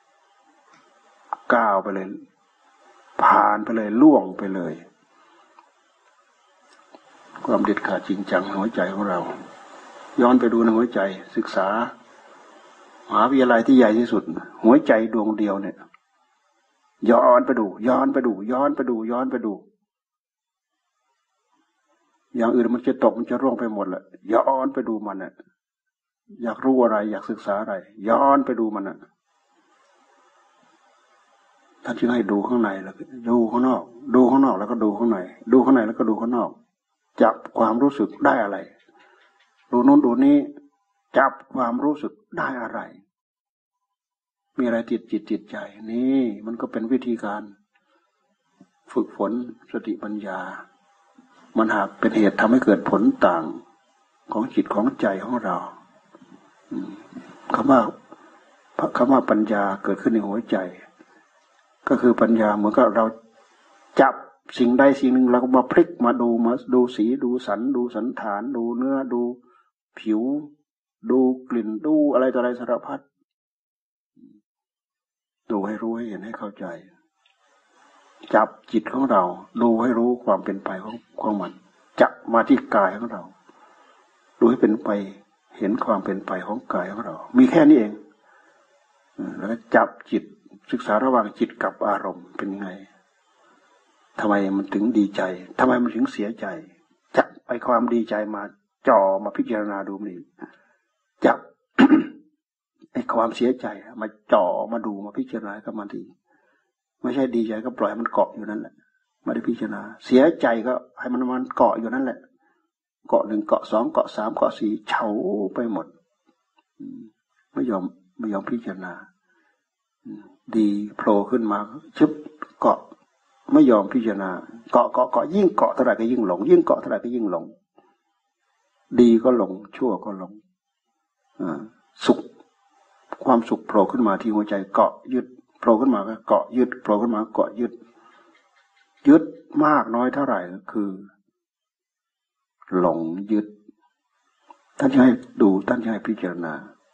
ก้าวไปเลยผ่านไปเลยล่วงไปเลยความเด็ดขาดจริงจังหัวใจของเราย้อนไปดูในหัวใจศึกษามหาวิทยาลัยที่ใหญ่ที่สุดหัวใจดวงเดียวเนี่ยย้อนไปดูอย่างอื่นมันจะตกมันจะร่วงไปหมดแหละย้อนไปดูมันน่ะอยากรู้อะไรอยากศึกษาอะไรย้อนไปดูมันน่ะท่านจึงให้ดูข้างในแล้วดูข้างนอกดูข้างนอกแล้วก็ดูข้างในดูข้างในแล้วก็ดูข้างนอกจับความรู้สึกได้อะไรดูโน้นดูนี้จับความรู้สึกได้อะไรมีอะไรติดจิตติดใจนี่มันก็เป็นวิธีการฝึกฝนสติปัญญามันหากเป็นเหตุทำให้เกิดผลต่างของจิตของใจของเราคำว่าปัญญาเกิดขึ้นในหัวใจก็คือปัญญาเหมือนกับเราจับสิ่งใดสิ่งหนึ่งเราก็มาพลิกมาดูสีดูสันดูสันฐานดูเนื้อดูผิวดูกลิ่นดูอะไรต่ออะไรสารพัดดูให้รู้ให้เห็นให้เข้าใจจับจิตของเราดูให้รู้ความเป็นไปของมันจับมาที่กายของเราดูให้เป็นไปเห็นความเป็นไปของกายของเรามีแค่นี้เองแล้วจับจิตศึกษาระหว่างจิตกับอารมณ์เป็นยังไงทำไมมันถึงดีใจทำไมมันถึงเสียใจจับไอ้ความดีใจมาจ่อมาพิจารณาดูมันอีกจับ ไอ้ความเสียใจมาจ่อมาดูมาพิจารณากับมันทีไม่ใช่ดีใจก็ปล่อยมันเกาะอยู่นั่นแหละไม่ได้พิจารณาเสียใจก็ให้มันเกาะอยู่นั่นแหละเกาะหนึ่งเกาะสองเกาะสามเกาะสี่เฉาไปหมดไม่ยอมพิจารณาดีโผล่ขึ้นมาชึบเกาะไม่ยอมพิจารณาเกาะยิ่งเกาะเท่าไหร่ก็ยิ่งหลงยิ่งเกาะเท่าไหร่ก็ยิ่งหลงดีก็หลงชั่วก็หลงสุขความสุขโผล่ขึ้นมาที่หัวใจเกาะยึดโผล่ขึ้นมาก็เกาะยึดโผล่ขึ้นมาเกาะยึดมากน้อยเท่าไหร่ก็คือหลงยึดท่านจะให้ดูท่านจะให้พิจารณา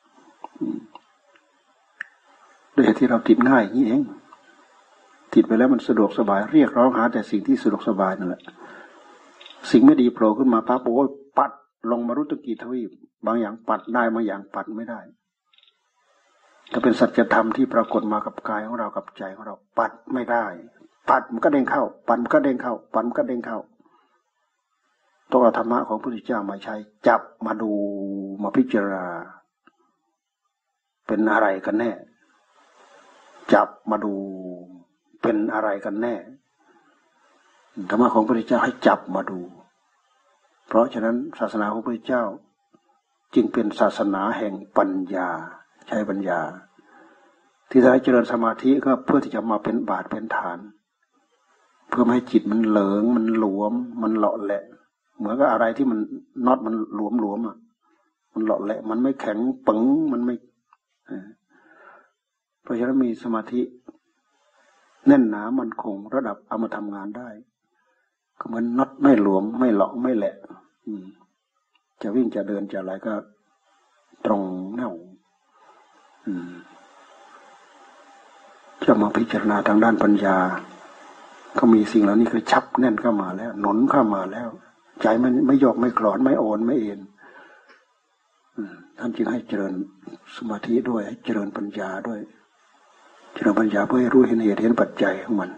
โดยที่เราติดง่ายนี่เองติดไปแล้วมันสะดวกสบายเรียกร้องหาแต่สิ่งที่สะดวกสบายนั่นแหละสิ่งไม่ดีโผล่ขึ้นมาปั๊บโอ้ยปัดลงมารู้ตะกี้ทวีปบางอย่างปัดได้บางอย่างปัดไม่ได้ถ้าเป็นสัจธรรมที่ปรากฏมากับกายของเรากับใจของเราปัดไม่ได้ปัดมันก็เด้งเข้าปัดมันก็เด้งเข้าปัดมันก็เด้งเข้าต้องเอาธรรมะของพระพุทธเจ้ามาใช้จับมาดูมาพิจารณาเป็นอะไรกันแน่จับมาดูเป็นอะไรกันแน่ธรรมะของพระพุทธเจ้าให้จับมาดูเพราะฉะนั้นศาสนาของพระพุทธเจ้าจึงเป็นศาสนาแห่งปัญญาใช้ปัญญาที่ได้เจริญสมาธิก็เพื่อที่จะมาเป็นบาตเป็นฐานเพื่อไม่ให้จิตมันเหลิงมันหลวมมันเลาะแหละเหมือนกับอะไรที่มันน็อตมันหลวมอ่ะมันเลาะแหละมันไม่แข็งปึ๋งมันไม่เพราะฉะนั้นมีสมาธิแน่นหนามันคงระดับเอามาทำงานได้ก็เหมือนน็อตไม่หลวมไม่เลาะไม่แหละจะวิ่งจะเดินจะอะไรก็ตรงแน่วจะมาพิจารณาทางด้านปัญญาก็มีสิ่งเหล่านี้คือชับแน่นเข้ามาแล้วหนุนเข้ามาแล้วใจมันไม่โยกไม่คลอนไม่โอนไม่เอ็นท่านจึงให้เจริญสมาธิด้วยให้เจริญปัญญาด้วยเจริญปัญญาเพื่อให้รู้เห็นเหตุเห็นปัจจัยของมัน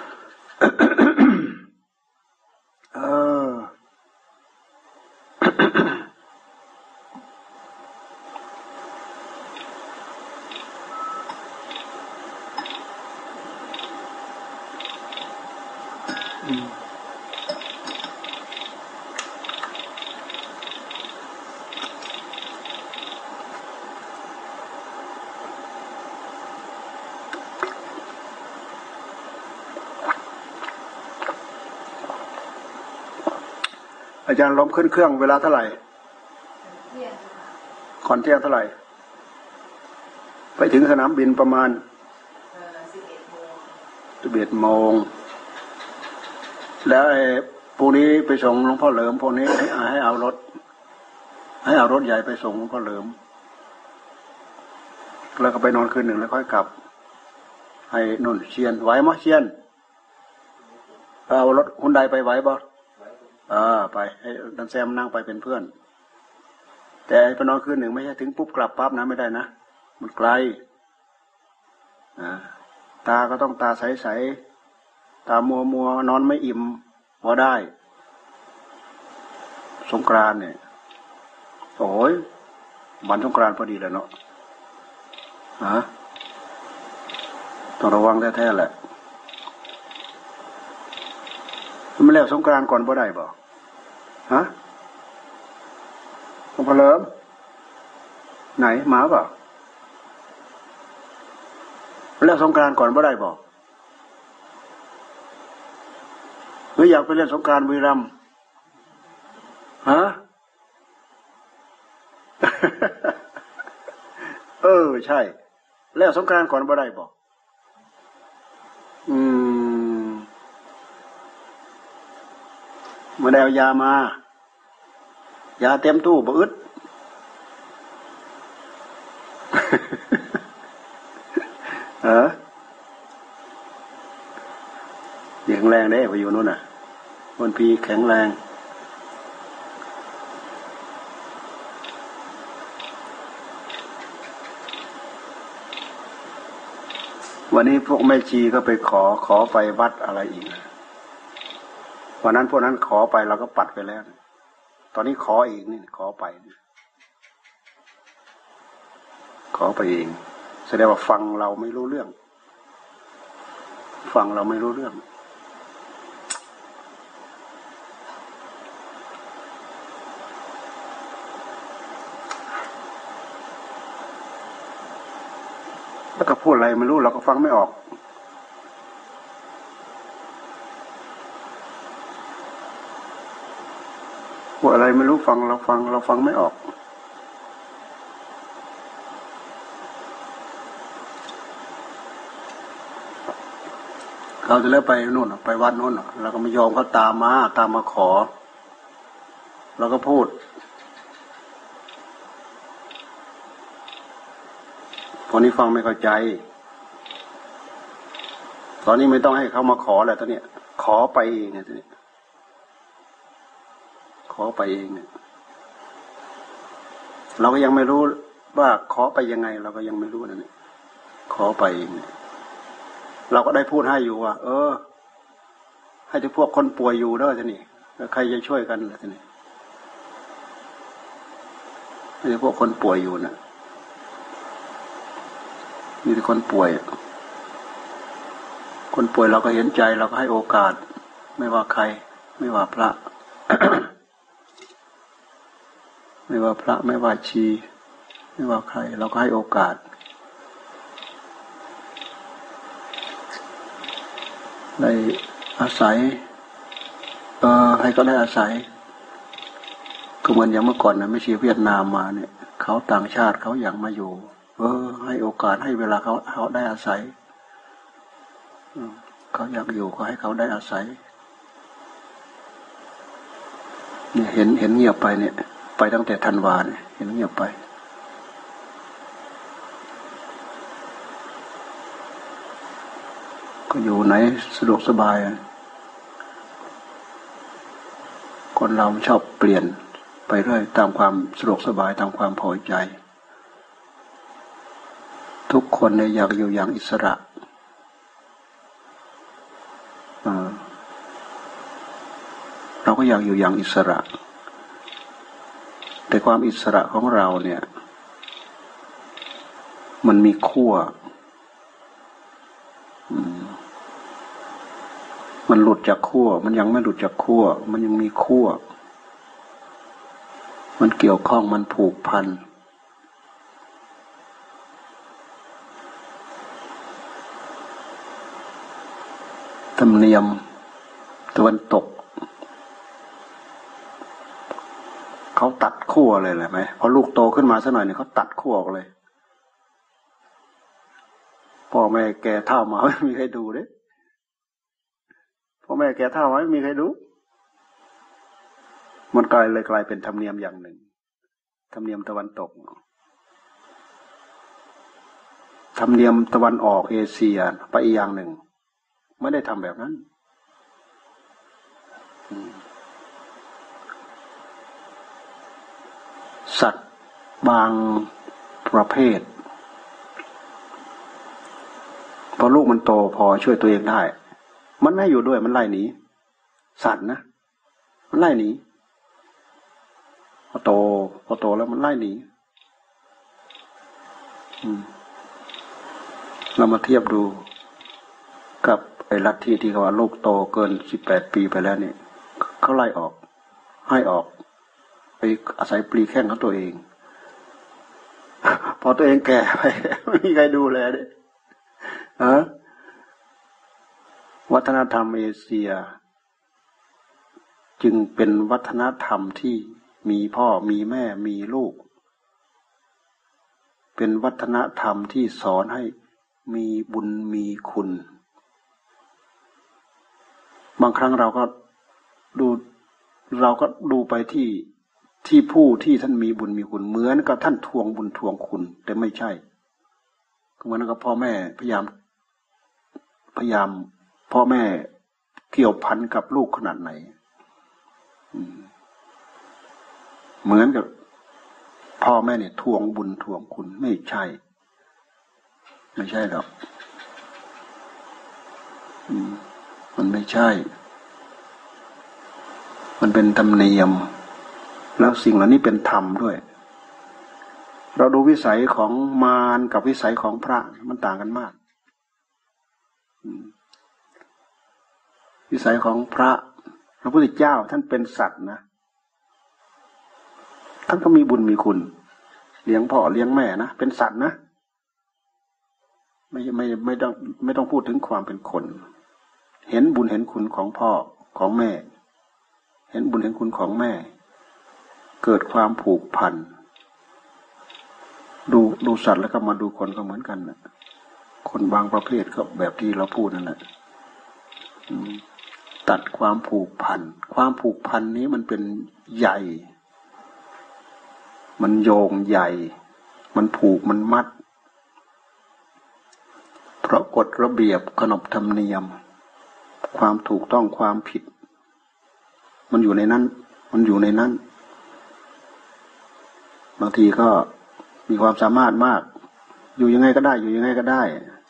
อาจารย์ล้มขึ้นเครื่องเวลาเท่าไหร่ก่อนเที่ยงเท่าไหร่ไปถึงสนามบินประมาณ11 โมงแล้วพรุ่งนี้ไปส่งหลวงพ่อเหลิมพวกนี้ให้เอารถใหญ่ไปส่งหลวงพ่อเหลิมแล้วก็ไปนอนคืนหนึ่งแล้วค่อยกลับให้นุ่นเชียนไหวมั้ยเชียนเอารถฮุนไดไปไหวบ่ไปให้ดันแซมนั่งไปเป็นเพื่อนแต่ไปนอนคืนหนึ่งไม่ใช่ถึงปุ๊บกลับปั๊บนะไม่ได้นะมันไกลตาก็ต้องตาใสๆตามัวนอนไม่อิ่มพอได้สงกรานต์เนี่ยโอ้ยวันสงกรานต์พอดีเลยเนาะต้องระวังแท้ๆแหละไม่แล้วสงกรานต์ก่อนบ่ได้บ่หลวงพ่อเหลิมไหนมาบ่แล้วสงกรานต์ก่อนบ่ได้บ่หรืออยากไปเล่นสงกรานต์บุรีรัมย์ใช่แล้วสงกรานต์ก่อนบ่ได้บ่เมื่อได้เอายามายาเต็มตู้บ่อึด แข็งแรงได้ไปอยู่นู้นน่ะวันพีแข็งแรงวันนี้พวกแม่ชีก็ไปขอไปวัดอะไรอีกวันนั้นพวกนั้นขอไปเราก็ปัดไปแล้วตอนนี้ขอเองนี่ขอไปเองแสดงว่าฟังเราไม่รู้เรื่องฟังเราไม่รู้เรื่องแล้วก็พูดอะไรไม่รู้เราก็ฟังไม่ออกพูดอะไรไม่รู้เราฟังไม่ออกเราจะเลิกไปนู่นไปวัดนู่นเราก็ไม่ยอมเขาตามมาขอเราก็พูดตอนนี้ฟังไม่เข้าใจตอนนี้ไม่ต้องให้เขามาขอแล้วตอนนี้ขอไปเองเนี่ยตอนนี้ขอไปเองเนี่ยเราก็ยังไม่รู้ว่าขอไปยังไงเราก็ยังไม่รู้นั่นนี่ขอไปเองเนี่ยเราก็ได้พูดให้อยู่ว่าให้ที่พวกคนป่วยอยู่เด้อท่านี่ใครจะช่วยกันล่ะท่านี่ให้ที่พวกคนป่วยอยู่น่ะมีแต่คนป่วยเราก็เห็นใจเราก็ให้โอกาสไม่ว่าใครไม่ว่าพระ ไม่ว่าพระไม่ว่าชีไม่ว่าใครเราก็ให้โอกาสได้อาศัยให้ก็ได้อาศัยก็เหมือนอย่างเมื่อก่อนนะไม่ใช่เวียดนามมาเนี่ยเขาต่างชาติเขาอยากมาอยู่ให้โอกาสให้เวลาเขาได้อาศัยเขาอยากอยู่ก็ให้เขาได้อาศัยเนี่ยเห็นเงียบไปเนี่ยไปตั้งแต่ธันวาเนี่ยเห็นเงียบไปก็อยู่ไหนสะดวกสบายคนเราชอบเปลี่ยนไปเรื่อยตามความสะดวกสบายตามความพอใจทุกคนเนี่ยอยากอยู่อย่างอิสระเราก็อยากอยู่อย่างอิสระแต่ความอิสระของเราเนี่ยมันมีขั้วมันหลุดจากขั้วมันยังไม่หลุดจากขั้วมันยังมีขั้วมันเกี่ยวข้องมันผูกพันธรรมเนียมตะวันตกเขาตัดขั้วเลยแหละไหมพอลูกโตขึ้นมาสักหน่อยเนี่ยเขาตัดขั้วออกเลยพ่อแม่แก่เฒ่ามาไม่มีใครดูเด้พ่อแม่แก่เฒ่ามาไม่มีใครดูมันกลายเป็นธรรมเนียมอย่างหนึ่งธรรมเนียมตะวันตกธรรมเนียมตะวันออกเอเชียไปอีกอย่างหนึ่งไม่ได้ทำแบบนั้นสัตว์บางประเภทพอลูกมันโตพอช่วยตัวเองได้มันไม่อยู่ด้วยมันไล่หนีสัตว์นะมันไล่หนีพอโตแล้วมันไล่หนีเรามาเทียบดูกับไอ้ลัทธิที่เขาว่าลูกโตเกิน18 ปีไปแล้วนี่เขาไล่ออกให้ออกไปอาศัยปลีแข้งของตัวเองพอตัวเองแก่ไปไม่มีใครดูแลเลยวัฒนธรรมเอเชียจึงเป็นวัฒนธรรมที่มีพ่อมีแม่มีลูกเป็นวัฒนธรรมที่สอนให้มีบุญมีคุณบางครั้งเราก็ดูไปที่ผู้ที่ท่านมีบุญมีคุณเหมือนกับท่านทวงบุญทวงคุณแต่ไม่ใช่เหมือนกับพ่อแม่พยายามพ่อแม่เกี่ยวพันกับลูกขนาดไหนเหมือนกับพ่อแม่เนี่ยทวงบุญทวงคุณไม่ใช่หรอกมันไม่ใช่มันเป็นธรรมเนียมแล้วสิ่งเหล่านี้เป็นธรรมด้วยเราดูวิสัยของมารกับวิสัยของพระมันต่างกันมากวิสัยของพระพุทธเจ้าท่านเป็นสัตว์นะท่านก็มีบุญมีคุณเลี้ยงพ่อเลี้ยงแม่นะเป็นสัตว์นะไม่ต้องพูดถึงความเป็นคนเห็นบุญเห็นคุณของพ่อของแม่เห็นบุญเห็นคุณของแม่เกิดความผูกพันดูสัตว์แล้วก็มาดูคนก็เหมือนกันนะคนบางประเภทก็แบบที่เราพูดนั่นแหละตัดความผูกพันความผูกพันนี้มันเป็นใยมันโยงใยมันผูกมันมัดเพราะกฎระเบียบขนบธรรมเนียมความถูกต้องความผิดมันอยู่ในนั้นบางทีก็มีความสามารถมากอยู่ยังไงก็ได้อยู่ยังไงก็ได้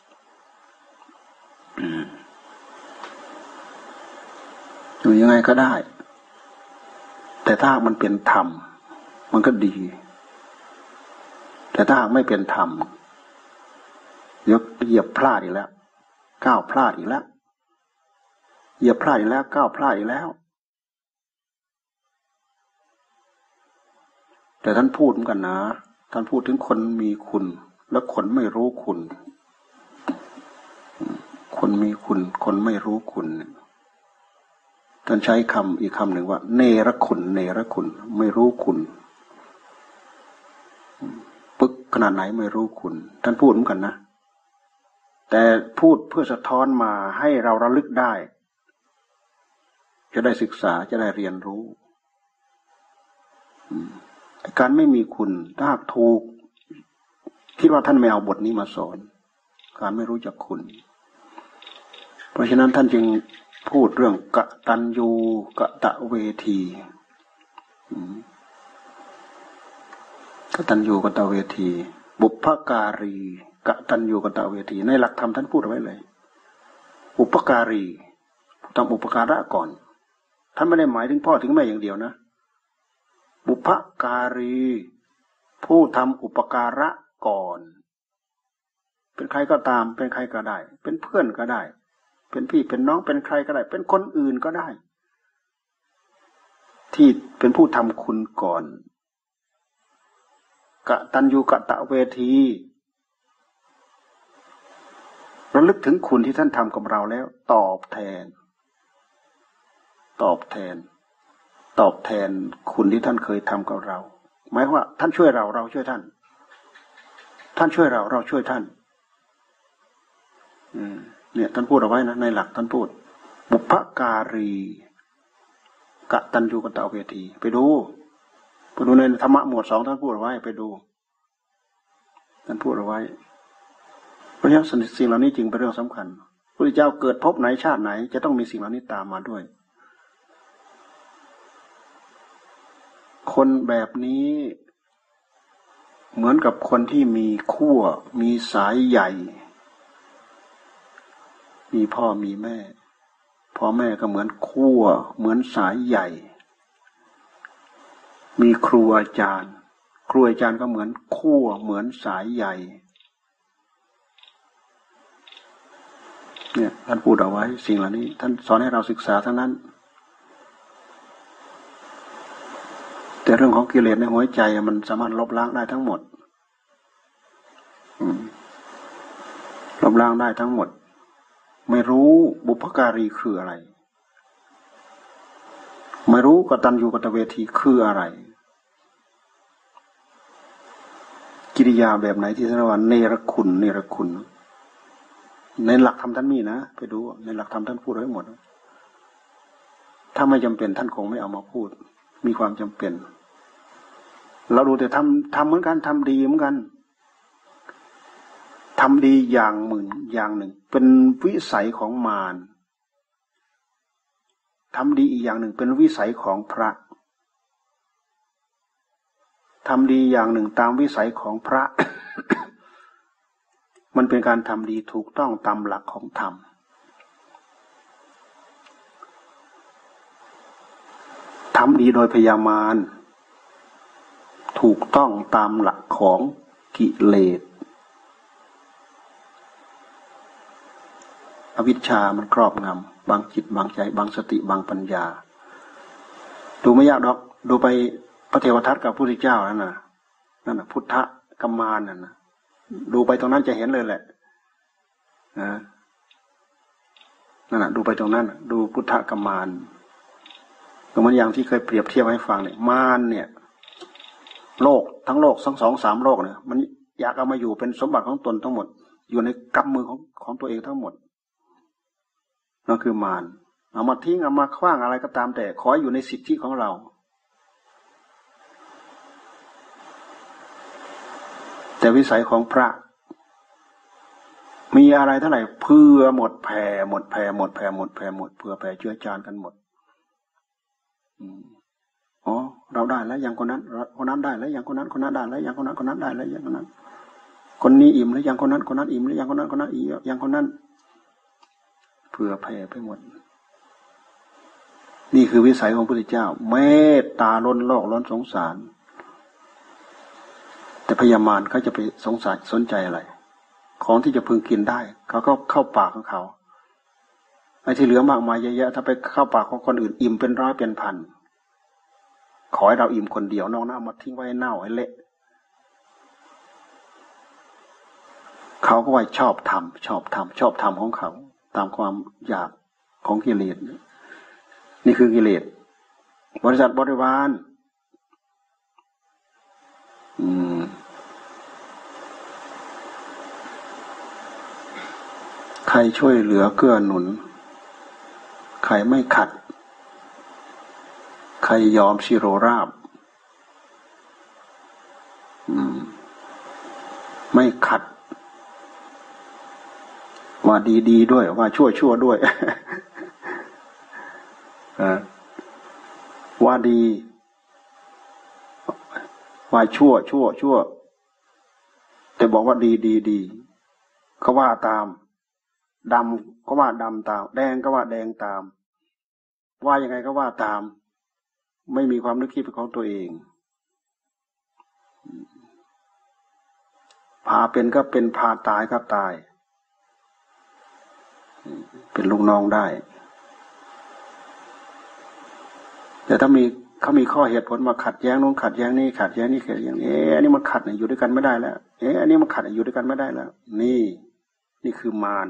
อยู่ยังไงก็ได้แต่ถ้ามันเป็นธรรมมันก็ดีแต่ถ้าหากไม่เป็นธรรมเหยียบพลาดอีกแล้วก้าวพลาดอีกแล้วเหยียบพลาดอีกแล้วก้าวพลาดอีกแล้วแต่ท่านพูดเหมือนกันนะท่านพูดถึงคนมีคุณและคนไม่รู้คุณคนมีคุณคนไม่รู้คุณท่านใช้คำอีกคำหนึ่งว่าเนรคุณไม่รู้คุณปึ๊กขนาดไหนไม่รู้คุณท่านพูดเหมือนกันนะแต่พูดเพื่อสะท้อนมาให้เราระลึกได้จะได้ศึกษาจะได้เรียนรู้การไม่มีคุณถ้าหากถูกคิดว่าท่านไม่เอาบทนี้มาสอนการไม่รู้จักคุณเพราะฉะนั้นท่านจึงพูดเรื่องกตัญญูกตเวทีกตัญญูกตเวทีบุพการีกตัญญูกตเวทีในหลักธรรมท่านพูดเอาไว้เลยบุพการีทำอุปการะก่อนท่านไม่ได้หมายถึงพ่อถึงแม่อย่างเดียวนะบุพการีผู้ทำอุปการะก่อนเป็นใครก็ตามเป็นใครก็ได้เป็นเพื่อนก็ได้เป็นพี่เป็นน้องเป็นใครก็ได้เป็นคนอื่นก็ได้ที่เป็นผู้ทำคุณก่อนกตัญญูกตเวทีระลึกถึงคุณที่ท่านทำกับเราแล้วตอบแทนคุณที่ท่านเคยทำกับเราหมายว่าท่านช่วยเราเราช่วยท่านท่านช่วยเราเราช่วยท่านเนี่ยท่านพูดเอาไว้นะในหลักท่านพูดบุพการีกตัญญูกตเวทีไปดูในธรรมะหมวด 2ท่านพูดเอาไว้ไปดูท่านพูดเอาไว้เพราะฉะนั้นสิ่งเหล่านี้จึงเป็นเรื่องสำคัญพระพุทธเจ้าเกิดพบไหนชาติไหนจะต้องมีสิ่งเหล่านี้ตามมาด้วยคนแบบนี้เหมือนกับคนที่มีขั้วมีสายใหญ่มีพ่อมีแม่พ่อแม่ก็เหมือนขั้วเหมือนสายใหญ่มีครูอาจารย์ก็เหมือนขั้วเหมือนสายใหญ่เนี่ยท่านพูดเอาไว้สิ่งเหล่านี้ท่านสอนให้เราศึกษาทั้งนั้นแต่เรื่องของกิเลสในหัวใจมันสามารถลบล้างได้ทั้งหมดลบล้างได้ทั้งหมดไม่รู้บุพการีคืออะไรไม่รู้กตัญญูกตเวทีคืออะไรกิริยาแบบไหนที่เรียกว่าเนรคุณในหลักธรรมท่านมีนะไปดูในหลักธรรมท่านพูดไว้หมดถ้าไม่จำเป็นท่านคงไม่เอามาพูดมีความจำเป็นเราดูแต่ทำเหมือนกันทำดีเหมือนกันทำดีอย่างหนึ่งเป็นวิสัยของมารทำดีอีกอย่างหนึ่งเป็นวิสัยของพระทำดีอย่างหนึ่งตามวิสัยของพระ มันเป็นการทำดีถูกต้องตามหลักของธรรมทำดีโดยพยามารถูกต้องตามหลักของกิเลสอวิชชามันครอบงำบางจิตบางใจบางสติบางปัญญาดูไม่ยากดอกดูไปพระเทวทัตกับพระพุทธเจ้านั่นน่ะพุทธกัมมานนั่นนะดูไปตรงนั้นจะเห็นเลยแหละนั่นน่ะดูไปตรงนั้นดูพุทธกัมมานก็เหมือนอย่างที่เคยเปรียบเทียบให้ฟังเนี่ยมารเนี่ยโลกทั้งโลกทั้ง2-3โลกเนี่ยมันอยากเอามาอยู่เป็นสมบัติของตนทั้งหมดอยู่ในกำมือของตัวเองทั้งหมดนั่นคือมารเอามาทิ้งเอามาขว้างอะไรก็ตามแต่ขออยู่ในสิทธิของเราแต่วิสัยของพระมีอะไรเท่าไหร่เพื่อหมดแผ่หมดเพื่อแผ่เชื้อจานกันหมดอ๋อเราได้แล้วอย่างคนนั้นได้แล้วอย่างคนนั้นได้แล้วอย่างคนนั้นได้แล้วอย่างคนนั้นคนนี้อิ่มแล้วอย่างคนนั้นอิ่มแล้วอย่างคนนั้นอิ่มอย่างคนนั้นเพื่อแผ่ไปหมดนี่คือวิสัยของพระพุทธเจ้าเมตตาล้นโลกล้นสงสารแต่พญามารเขาจะไปสงสารสนใจอะไรของที่จะพึงกินได้เขาก็เข้าปากของเขาไอ้ที่เหลือมากมายเยอะแยะถ้าไปเข้าปากของคนอื่นอิ่มเป็นร้อยเป็นพันขอให้เราอิ่มคนเดียวนอกนั้นเอามาทิ้งไว้ให้เน่าให้เละเขาก็ว่าชอบทำของเขาตามความอยากของกิเลสนี่คือกิเลสบริษัทบริวารใครช่วยเหลือเกื้อหนุนใครไม่ขัดใครยอมชิโรราบไม่ขัดว่าดีด้วยว่าชั่วด้วย ว่าดีว่าชั่วแต่บอกว่าดีเขาว่าตามดำก็ว่าดำตามแดงก็ว่าแดงตามว่ายังไงก็ว่าตามไม่มีความนึกคิดเป็นของตัวเองพาเป็นก็เป็นพาตายก็ตายเป็นลูกน้องได้แต่ถ้าเขามีข้อเหตุผลมาขัดแย้งนู้นขัดแย้งนี่ขัดแย้งนี่อันนี้มันขัดอยู่ด้วยกันไม่ได้แล้วอันนี้มันขัดอยู่ด้วยกันไม่ได้แล้วนี่คือมาร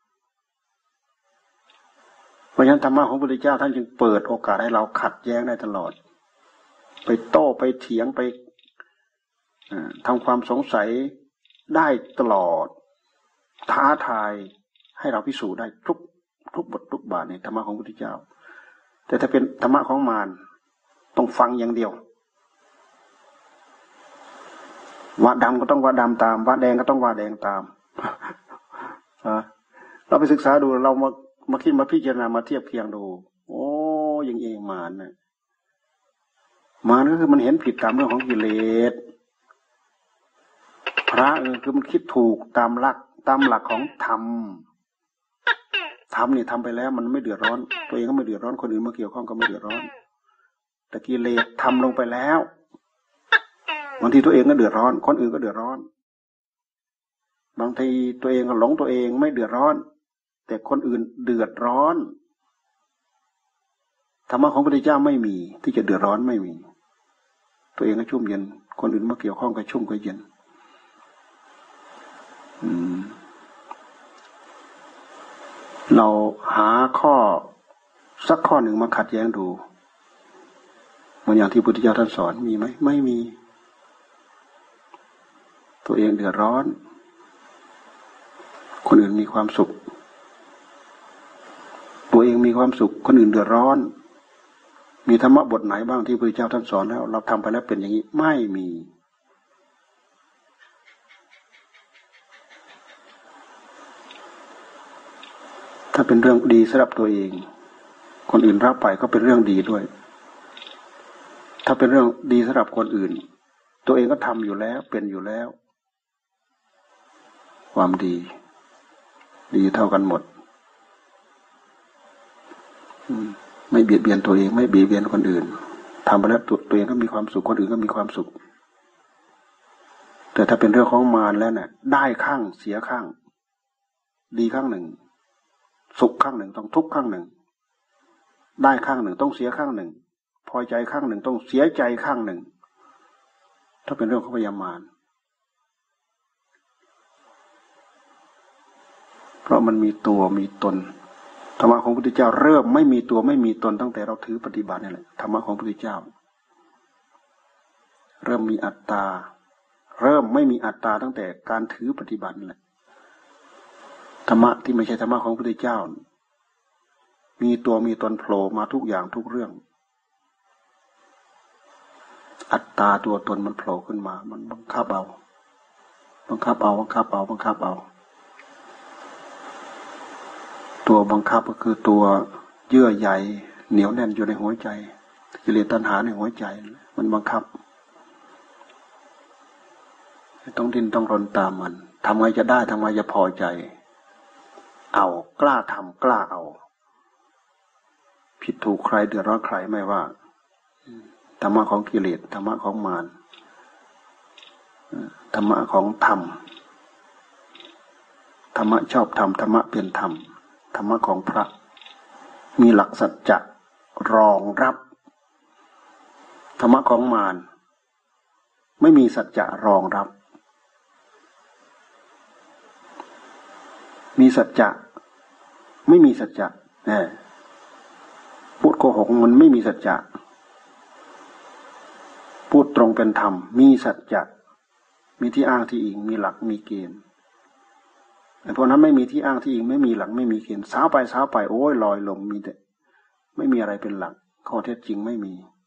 เพราะฉะนั้นธรรมะของพระพุทธเจ้าท่านจึงเปิดโอกาสให้เราขัดแย้งได้ตลอดไปโต้ไปเถียงไปทำความสงสัยได้ตลอดท้าทายให้เราพิสูจน์ได้ทุกบททุกบาทในธรรมะของพระพุทธเจ้าแต่ถ้าเป็นธรรมะของมารต้องฟังอย่างเดียวว่าดำก็ต้องว่าดำตามว่าแดงก็ต้องว่าแดงตามเราไปศึกษาดูเรามาคิดมาพิจารณามาเทียบเคียงดูโอ้ยังเองมารนะมารก็คือมันเห็นผิดตามเรื่องของกิเลสพระคือมันคิดถูกตามหลักของธรรมนี่ทำไปแล้วมันไม่เดือดร้อนตัวเองก็ไม่เดือดร้อนคนอื่นมาเกี่ยวข้องก็ไม่เดือดร้อนแต่กิเลสทำลงไปแล้วบางทีตัวเองก็เดือดร้อนคนอื่นก็เดือดร้อนบางทีตัวเองก็หลงตัวเองไม่เดือดร้อนแต่คนอื่นเดือดร้อนธรรมะของพระพุทธเจ้าไม่มีที่จะเดือดร้อนไม่มีตัวเองก็ชุ่มเย็นคนอื่นมาเกี่ยวข้องก็ชุ่มก็เย็นเราหาข้อสักข้อหนึ่งมาขัดแย้งดูเหมือนอย่างที่พระพุทธเจ้าท่านสอนมีไหมไม่มีตัวเองเดือดร้อนคนอื่นมีความสุขตัวเองมีความสุขคนอื่นเดือดร้อนมีธรรมะบทไหนบ้างที่พระพุทธเจ้าท่านสอนแล้วเราทำไปแล้วเป็นอย่างนี้ไม่มีถ้าเป็นเรื่องดีสำหรับตัวเองคนอื่นรับไปก็เป็นเรื่องดีด้วยถ้าเป็นเรื่องดีสำหรับคนอื่นตัวเองก็ทำอยู่แล้วเป็นอยู่แล้วความดีเท่ากันหมดไม่เบียดเบียนตัวเองไม่เบียดเบียนคนอื่นทำไปแล้วตัวเองก็มีความสุขคนอื่นก็มีความสุขแต่ถ้าเป็นเรื่องของมารแล้วเนี่ยได้ข้างเสียข้างดีข้างหนึ่งสุขข้างหนึ่งต้องทุกข์ข้างหนึ่งได้ข้างหนึ่งต้องเสียข้างหนึ่งพอใจข้างหนึ่งต้องเสียใจข้างหนึ่งถ้าเป็นเรื่องของพยามารเพราะมันมีตัวมีตนธรรมะของพระพุทธเจ้าเริ่มไม่มีตัวไม่มีตนตั้งแต่เราถือปฏิบัตินี่แหละธรรมะของพระพุทธเจ้าเริ่มมีอัตตาเริ่มไม่มีอัตตาตั้งแต่การถือปฏิบัตินี่แหละธรรมะที่ไม่ใช่ธรรมะของพระพุทธเจ้ามีตัวมีตนโผล่มาทุกอย่างทุกเรื่องอัตตาตัวตนมันโผล่ขึ้นมามันบังคับเอาบังคับเอาบังคับเอาบังคับเอาตัวบังคับก็คือตัวเยื่อใยเหนียวแน่นอยู่ในหัวใจกิเลสตัณหาในหัวใจมันบังคับต้องดิ้นต้องรนตามมันทำไงจะได้ทำไงจะพอใจเอากล้าทำกล้าเอาผิดถูกใครเดือดร้อนใครไม่ว่าธรรมะของกิเลสธรรมะของมารธรรมะของธรรมธรรมะชอบธรรมธรรมะเป็นธรรมธรรมะของพระมีหลักสัจจะรองรับธรรมะของมารไม่มีสัจจะรองรับมีสัจจะไม่มีสัจจะพูดโกหกมันไม่มีสัจจะพูดตรงเป็นธรรมมีสัจจะมีที่อ้างที่อิงมีหลักมีเกณฑ์แต่พวกนั้นไม่มีที่อ้างที่อิงไม่มีหลักไม่มีเกณฑ์สาวไปโอ้ยลอยลมมีแต่ไม่มีอะไรเป็นหลักข้อเท็จจริงไม่มี